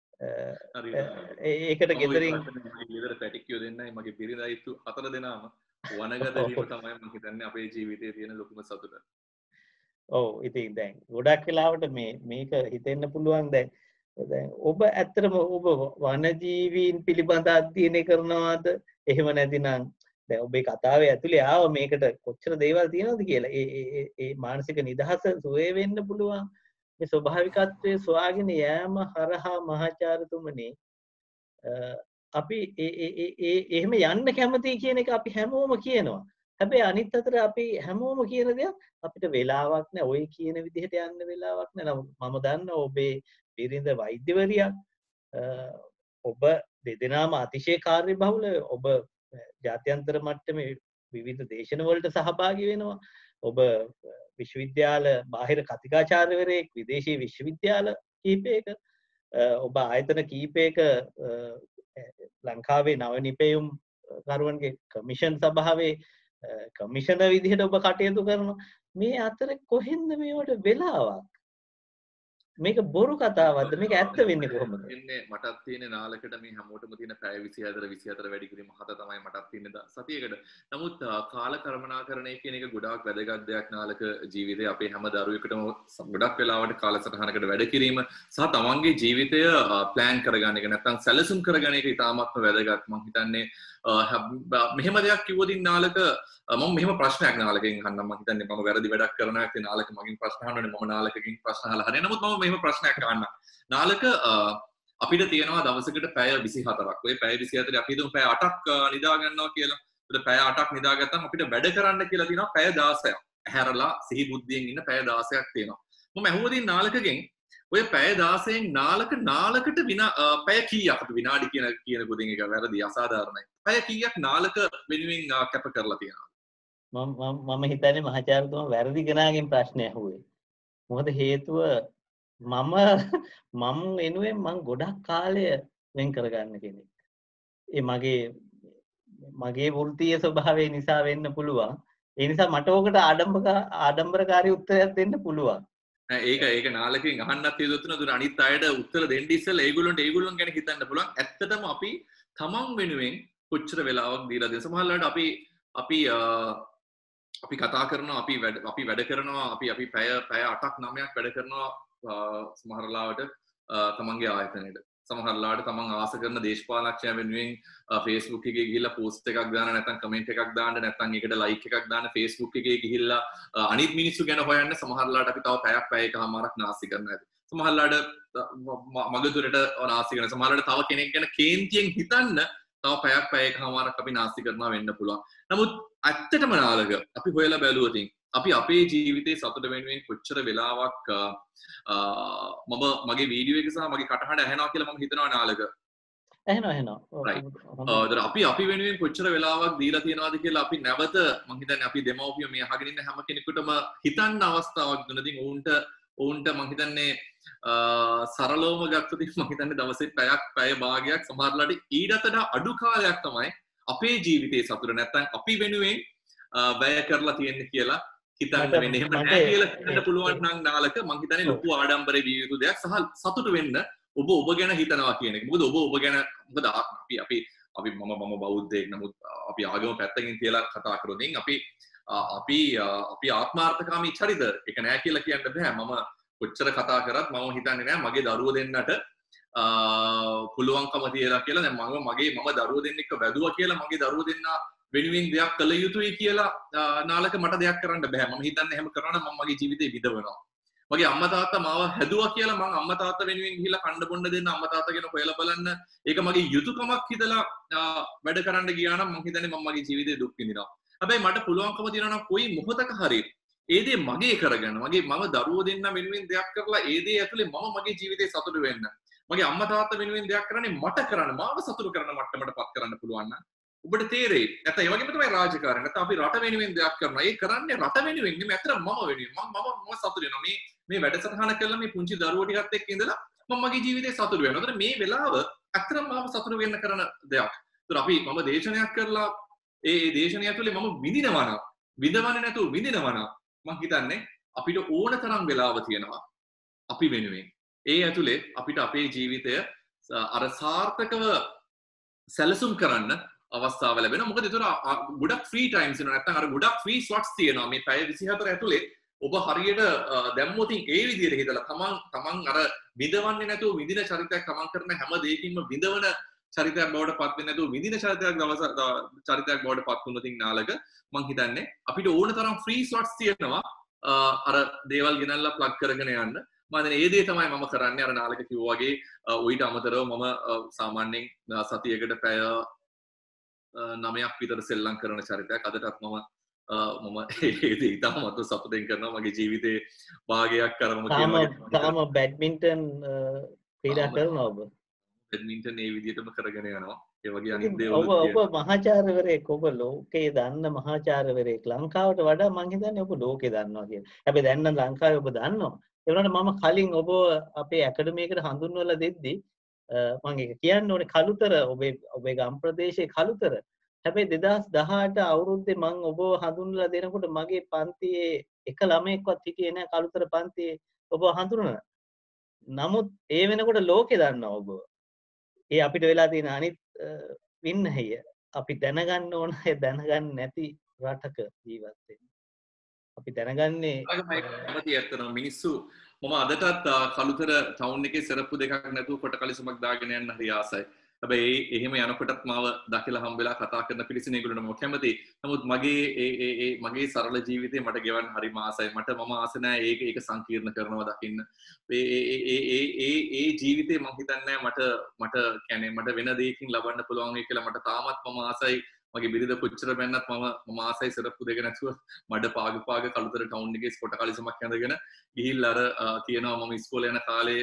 ඒකට ගෙදරින් ගෙදර පැටික්කියෝ දෙන්නයි මගේ බිරිඳයිතු හතර දෙනාම වනගත වීම තමයි මම හිතන්නේ අපේ ජීවිතයේ තියෙන ලොකුම සතුට. ඔව් ඉතින් දැන් ගොඩක් වෙලාවට මේ මේක හිතෙන්න පුළුවන් දැන් දැන් ඔබ ඇත්තටම ඔබ වනජීවීන් පිළිබඳ අධ්‍යයනය කරනවාද එහෙම නැතිනම් දැන් ඔබේ කතාවේ ඇතුලේ ආව මේකට කොච්චර දේවල් තියෙනවද කියලා ඒ ඒ ඒ මානසික නිදහස සුවේ වෙන්න පුළුවන් මේ ස්වභාවිකත්වයේ සොයාගෙන යෑම හරහා මහාචාර්යතුමනි අපි ඒ ඒ ඒ එහෙම යන්න කැමතියි කියන එක අපි හැමෝම කියනවා. හැබැයි අනිත් අතට අපි හැමෝම කියන දෙයක් අපිට වෙලාවක් නැහැ. ඔය කියන විදිහට යන්න වෙලාවක් නැහැ. මම දන්නවා ඔබේ බිරිඳ වෛද්‍යවරියක්. ඔබ දෙදෙනාම අතිශය කාර්යබහුල. ඔබ ජාත්‍යන්තර මට්ටමේ විවිධ දේශන වලට සහභාගී වෙනවා. ඔබ විශ්වවිද්‍යාල බාහිර කතිකාචාර්යවරයෙක් විදේශීය විශ්වවිද්‍යාල කීපයක ඔබ ආයතන කීපයක ලංකාවේ නව නිපැයුම් කරුවන්ගේ කමිෂන් සභාවේ කමිෂනර් විදිහට ඔබ කටයුතු කරනවා. මේ අතර කොහෙන්ද මේවට වෙලාවක්? මේක බොරු කතාවක්ද? මේක ඇත්ත වෙන්නේ කොහොමද? එන්නේ මටත් තියෙන නාලකට මේ හැමෝටම තියෙන පැය විසිහතර විසිහතර වැඩි කිරීම හත තමයි මටත් තියෙන සතියකට. නමුත් කාල කර්මනාකරණය කියන එක ගොඩාක් වැදගත් දෙයක් නාලක ජීවිතේ අපේ හැම දරුවෙකුටම ගොඩක් වෙලාවට කාලසටහනකට වැඩ කිරීම සහ තමන්ගේ ජීවිතය ප්ලෑන් කරගන්න එක නැත්නම් සැලසුම් කරගන්න එක ඉතාමත්ම වැදගත්. මම හිතන්නේ මෙහෙම දෙයක් කිව්වොත් නාලක මම මෙහෙම ප්‍රශ්නයක් නාලකෙන් අහන්නම්. මම හිතන්නේ මම වැරදි වැඩක් කරනවා ඇත්තේ නාලක මගෙන් ප්‍රශ්න අහනවනේ මම නාලකකින් ප්‍රශ්න අහලා හරිය. නමුත් මම මෙහෙම ප්‍රශ්නයක් අහන්නම්. නාලක අපිට තියෙනවා දවසකට පැය විසිහතරක්. ඔය පැය විසිහතරේ අපි හිතමු පැය අටක් නිදා ගන්නවා කියලා. ඒත් පැය අටක් නිදාගත්තාම අපිට වැඩ කරන්න කියලා තියෙනවා පැය දාසයක්. ඇහැරලා සිහි බුද්ධියෙන් ඉන්න පැය දාසයක් තියෙනවා. මම අහුවදින් නාලකගෙන් ඔය පැය දාසයෙන් නාලක නාලකට විනා පැය කීයක් අපි විනාඩි කියන කියන පොදින් එක වැරදි අසාධාරණයි. පැය කීයක් නාලක වෙනුවෙන් කැප කරලා තියෙනවා? මම මම හිතන්නේ මහාචාර්යතුමා වැරදි කෙනාගෙන් ප්‍රශ්නය අහුවේ. මොකද හේතුව මම මම එනුවෙන් මං ගොඩක් කාලය වෙන් කරගන්න කෙනෙක්. ඒ මගේ මගේ වෘත්තීය ස්වභාවය නිසා වෙන්න පුළුවන්. ඒ නිසා මට ඕකට ආඩම්බර ආඩම්බරකාරී උත්තරයක් දෙන්න පුළුවන්. ඒක ඒක නාලකෙන් අහන්නත් හේතුව තුන අනිත් අයට උත්තර දෙන්න ඉස්සෙල්ලා ඒගොල්ලන්ට ඒගොල්ලොන් ගැන හිතන්න පුළුවන්. ඇත්තටම අපි තමන් වෙනුවෙන් කොච්චර වෙලාවක් දීලා දෙන සමහරවිට අපි අපි අපි කතා කරනවා අපි වැඩ අපි වැඩ කරනවා අපි අපි පැය පැය අටක් නවයක් වැඩ කරනවා සමහර ලාවට තමන්ගේ ආයතනයේට. සමහර ලාවට තමන් ආස කරන දේශපාලනඥයා වෙනුවෙන් Facebook එකේ ගිහිල්ලා පෝස්ට් එකක් දාන්න නැත්නම් කමෙන්ට් එකක් දාන්න නැත්නම් ඒකට ලයික් එකක් දාන්න Facebook එකේ ගිහිල්ලා අනිත් මිනිස්සු ගැන හොයන්න සමහර ලාවට අපි තව පැයක් පැය එකමාරක් නාස්ති කරනවා ඇති. සමහර ලාවට මගදුරට නාස්ති කරන සමහර ලාවට තව කෙනෙක් ගැන කේන්තියෙන් හිතන්න තව පැයක් පැය එකමාරක් අපි නාස්ති කරනවා වෙන්න පුළුවන්. නමුත් ඇත්තටම නාලක අපි හොයලා බැලුවොත් අපි අපේ ජීවිතේ සතුට වෙනුවෙන් කොච්චර වෙලාවක් මම මගේ වීඩියෝ එක සහ මගේ කටහඬ ඇහෙනවා කියලා මම හිතනවා නාලක. ඇහෙනවා ඇහෙනවා. right. අපි අපි වෙනුවෙන් කොච්චර වෙලාවක් දීලා තියෙනවද කියලා අපි නැවත මම හිතන්නේ අපි දෙමව්පියෝ මේ අහගෙන ඉන්න හැම කෙනෙකුටම හිතන්න අවස්ථාවක් දුන්නදී උන්ට උන්ට මම හිතන්නේ සරලවම ගත්තොත් මම හිතන්නේ දවසේ පැයක් පැය භාගයක් සමහරලාට ඊටත් වඩා අඩු කාලයක් තමයි අපේ ජීවිතේ සතුට නැත්තම් අපි වෙනුවෙන් වැය කරලා තියෙන්නේ කියලා හිතන්න වෙන්නේ. එහෙම නැහැ කියලා හිතන්න පුළුවන් නම් නාලක මං හිතන්නේ ලොකු ආඩම්බරේ විය යුතු දෙයක් සහ සතුට වෙන්න ඔබ ඔබ ගැන හිතනවා කියන එක. මොකද ඔබ ඔබ ගැන මොකද අපි අපි අපි මම මම බෞද්ධයෙක් නමුත් අපි ආගම පැත්තකින් තියලා කතා කරොත් අපි අපි අපි ආත්මාර්ථකාමී චරිත ඒක නෑ කියලා කියන්න බෑ. මම කොච්චර කතා කරත් මම හිතන්නේ නෑ මගේ දරුවෝ දෙන්නට පුළුවන්කම තියලා කියලා. දැන් මම මගේ මම දරුවෝ දෙන්නෙක්ව වැදුවා කියලා මගේ දරුවෝ දෙන්න වෙනුවෙන් දෙයක් කළ යුතුයි කියලා නාලක මට දෙයක් කරන්න බෑ. මම හිතන්නේ එහෙම කරනවා නම් මම මගේ ජීවිතේ විඳවනවා. මගේ අම්මා තාත්තා මාව හැදුවා කියලා මම අම්මා තාත්තා වෙනුවෙන් ගිහිල්ලා කන්න බොන්න දෙන්න අම්මා තාත්තා ගැන හොයලා බලන්න ඒක මගේ යුතුයකමක් හිතලා වැඩ කරන්න ගියා නම් මම හිතන්නේ මම මගේ ජීවිතේ දුක් විඳිනවා. හැබැයි මට පුළුවන්කම තියෙනවා නම් කොයි මොහොතක හරි ඒ දේ මගේ කරගන්න. මගේ මම දරුවෝ දෙන්න වෙනුවෙන් දෙයක් කරලා ඒ දේ ඇතුලේ මම මගේ ජීවිතේ සතුටු වෙන්න. මගේ අම්මා තාත්තා වෙනුවෙන් දෙයක් කරන්නේ මට කරන්න මාව සතුටු කරන මට්ටමටපත් කරන්න පුළුවන් නම් ඔබට තේරෙයි. නැත්නම් ඒ වගේම තමයි රාජකාරී. නැත්නම් අපි රට වෙනුවෙන් දෙයක් කරනවා. ඒ කරන්නේ රට වෙනුවෙන් නෙමෙයි අතර මම වෙනුවෙන්. මම මම මම සතුටු වෙනවා. මේ මේ වැඩසටහන කළා මේ පුංචි දරුවෝ ටිකත් එක්ක ඉඳලා මම මගේ ජීවිතේ සතුටු වෙනවා. ඒතර මේ වෙලාව අතරම මම සතුටු වෙන්න කරන දෙයක්. ඒතර අපි මම දේශනයක් කරලා ඒ ඒ දේශනය ඇතුලේ මම විඳිනවා නම් විඳවන්නේ නැතුව විඳිනවා නම් මම හිතන්නේ අපිට ඕන තරම් වෙලාව තියෙනවා අපි වෙනුවෙන්. ඒ ඇතුලේ අපිට අපේ ජීවිතය අර සාර්ථකව සැලසුම් කරන්න අවස්ථාව ලැබෙනවා. මොකද ඒතර ගොඩක් ෆ්‍රී ටයිම්ස් වෙනවා. නැත්නම් අර ගොඩක් ෆ්‍රී ස්ලොට්ස් තියෙනවා. මේ පැය විසිහතර ඇතුලේ ඔබ හරියට දැම්මොත් ඒ විදිහට හිතලා තමන් තමන් අර විඳවන්නේ නැතුව විඳින චරිතයක් තමන් කරන හැම දෙයකින්ම විඳවන චරිතයක් බවට පත් වෙන්නේ නැතුව විඳින චරිතයක් දවස චරිතයක් බවට පත් වුණොත් නාලක මං හිතන්නේ අපිට ඕන තරම් ෆ්‍රී ස්ලොට්ස් තියෙනවා අර දේවල් ගෙනල්ලා ප්ලග් කරගෙන යන්න. මම දැන් ඒ දේ තමයි මම කරන්නේ. අර නාලක කිව්වා වගේ ඌට අමතරව මම සාමාන්‍යයෙන් සතියකට පැය නවයක් විතර සෙල්ලම් කරන චරිතයක්. අදටත් මම මම ඒ දේ ඉතාමත් සතුටින් කරනවා. මගේ ජීවිතේ භාගයක් කරමු කියන වගේ. තාම බැඩ්මින්ටන් ක්‍රීඩා කරනවා ඔබ? බැඩ්මින්ටන් ඒ විදිහටම කරගෙන යනවා. ඒ වගේ අනිත් දේවල් ඔබ ඔබ මහාචාර්යවරයෙක්, ඔබ ලෝකේ දන්න මහාචාර්යවරයෙක්. ලංකාවට වඩා මං හිතන්නේ ඔබ ලෝකේ දන්නවා කියලා. හැබැයි දැන් නම් ලංකාවේ ඔබ දන්නවා. ඒ වුණාට මම කලින් ඔබ අපේ ඇකඩමියකට හඳුන්වලා දෙද්දි මම ඒක කියන්න ඕනේ කලුතර ඔබේ ඔබේ ගම් ප්‍රදේශයේ කලුතර. හැබැයි දෙදහස් දහඅට අවුරුද්දේ මම ඔබ හඳුන්වලා දෙනකොට මගේ පන්තියේ එක ළමයෙක්වත් හිටියේ නැහැ කලුතර පන්තියේ ඔබ හඳුනන. නමුත් ඒ වෙනකොට ලෝකේ දන්නවා ඔබ. ඒ අපිට වෙලා තියෙන අනිත් වින්නහය අපි දැනගන්න ඕන දැනගන්න නැති රටක ජීවත් වෙන්න. අපි දැනගන්නේ කැමති ඇත්තටම මිනිස්සු මම අදටත් කලුතර ටවුන් එකේ සරප්පු දෙකක් නැතුව කොට කලිසමක් දාගෙන යන්න හරි ආසයි. හැබැයි එහෙම යනකොටත් මාව දකිලා හම්බෙලා කතා කරන පිරිසින ඒගොල්ලන්ට මම කැමතියි. නමුත් මගේ ඒ ඒ ඒ මගේ සරල ජීවිතේ මට ගෙවන්න හරිම ආසයි. මට මම ආස නැහැ ඒක ඒක සංකීර්ණ කරනවා දකින්න. ඒ ඒ ඒ ඒ ඒ ඒ ජීවිතේ මම හිතන්නේ මට මට කියන්නේ මට වෙන දෙයකින් ලබන්න පුළුවන් වෙයි කියලා මට තාමත් මම ආසයි. මගේ බිරිඳ කොච්චර බැන්නත් මම මම ආසයි සරප්පු දෙක නැතුව මඩ පාග පාග කලුතර ටවුන් එකේ කොට කලිසමක් ඇඳගෙන ගිහිල්ලා අර කියනවා මම ඉස්කෝලේ යන කාලේ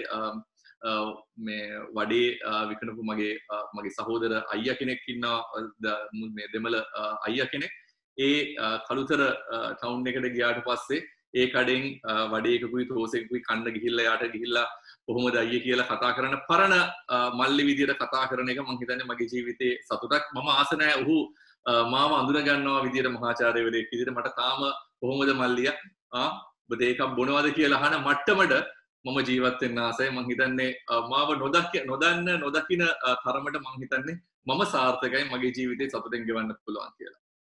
මේ වඩේ විකනපු මගේ මගේ සහෝදර අයියා කෙනෙක් ඉන්නවා මේ දෙමළ අයියා කෙනෙක් ඒ කලුතර ටවුන් එකට ගියාට පස්සේ ඒ කඩෙන් වඩේකකුයි තෝසෙකුයි කන්න ගිහිල්ලා යාට ගිහිල්ලා කොහොමද අයියේ කියලා කතා කරන පරණ මල්ලි විදියට කතා කරන එක මම හිතන්නේ මගේ ජීවිතේ සතුටක්. මම ආස නැහැ ඔහු මාව අඳුර ගන්නවා විදියට මහාචාර්යවරයෙක් විදියට. මට තාම කොහොමද මල්ලියා ආ ඔබ දෙකක් බොනවද කියලා අහන මට්ටමට මම ජීවත් වෙන්න ආසයි. මම හිතන්නේ මාව නොදක නොදන්න නොදකින තරමට මම හිතන්නේ මම සාර්ථකයි මගේ ජීවිතේ සතුටෙන් ගෙවන්න පුළුවන් කියලා.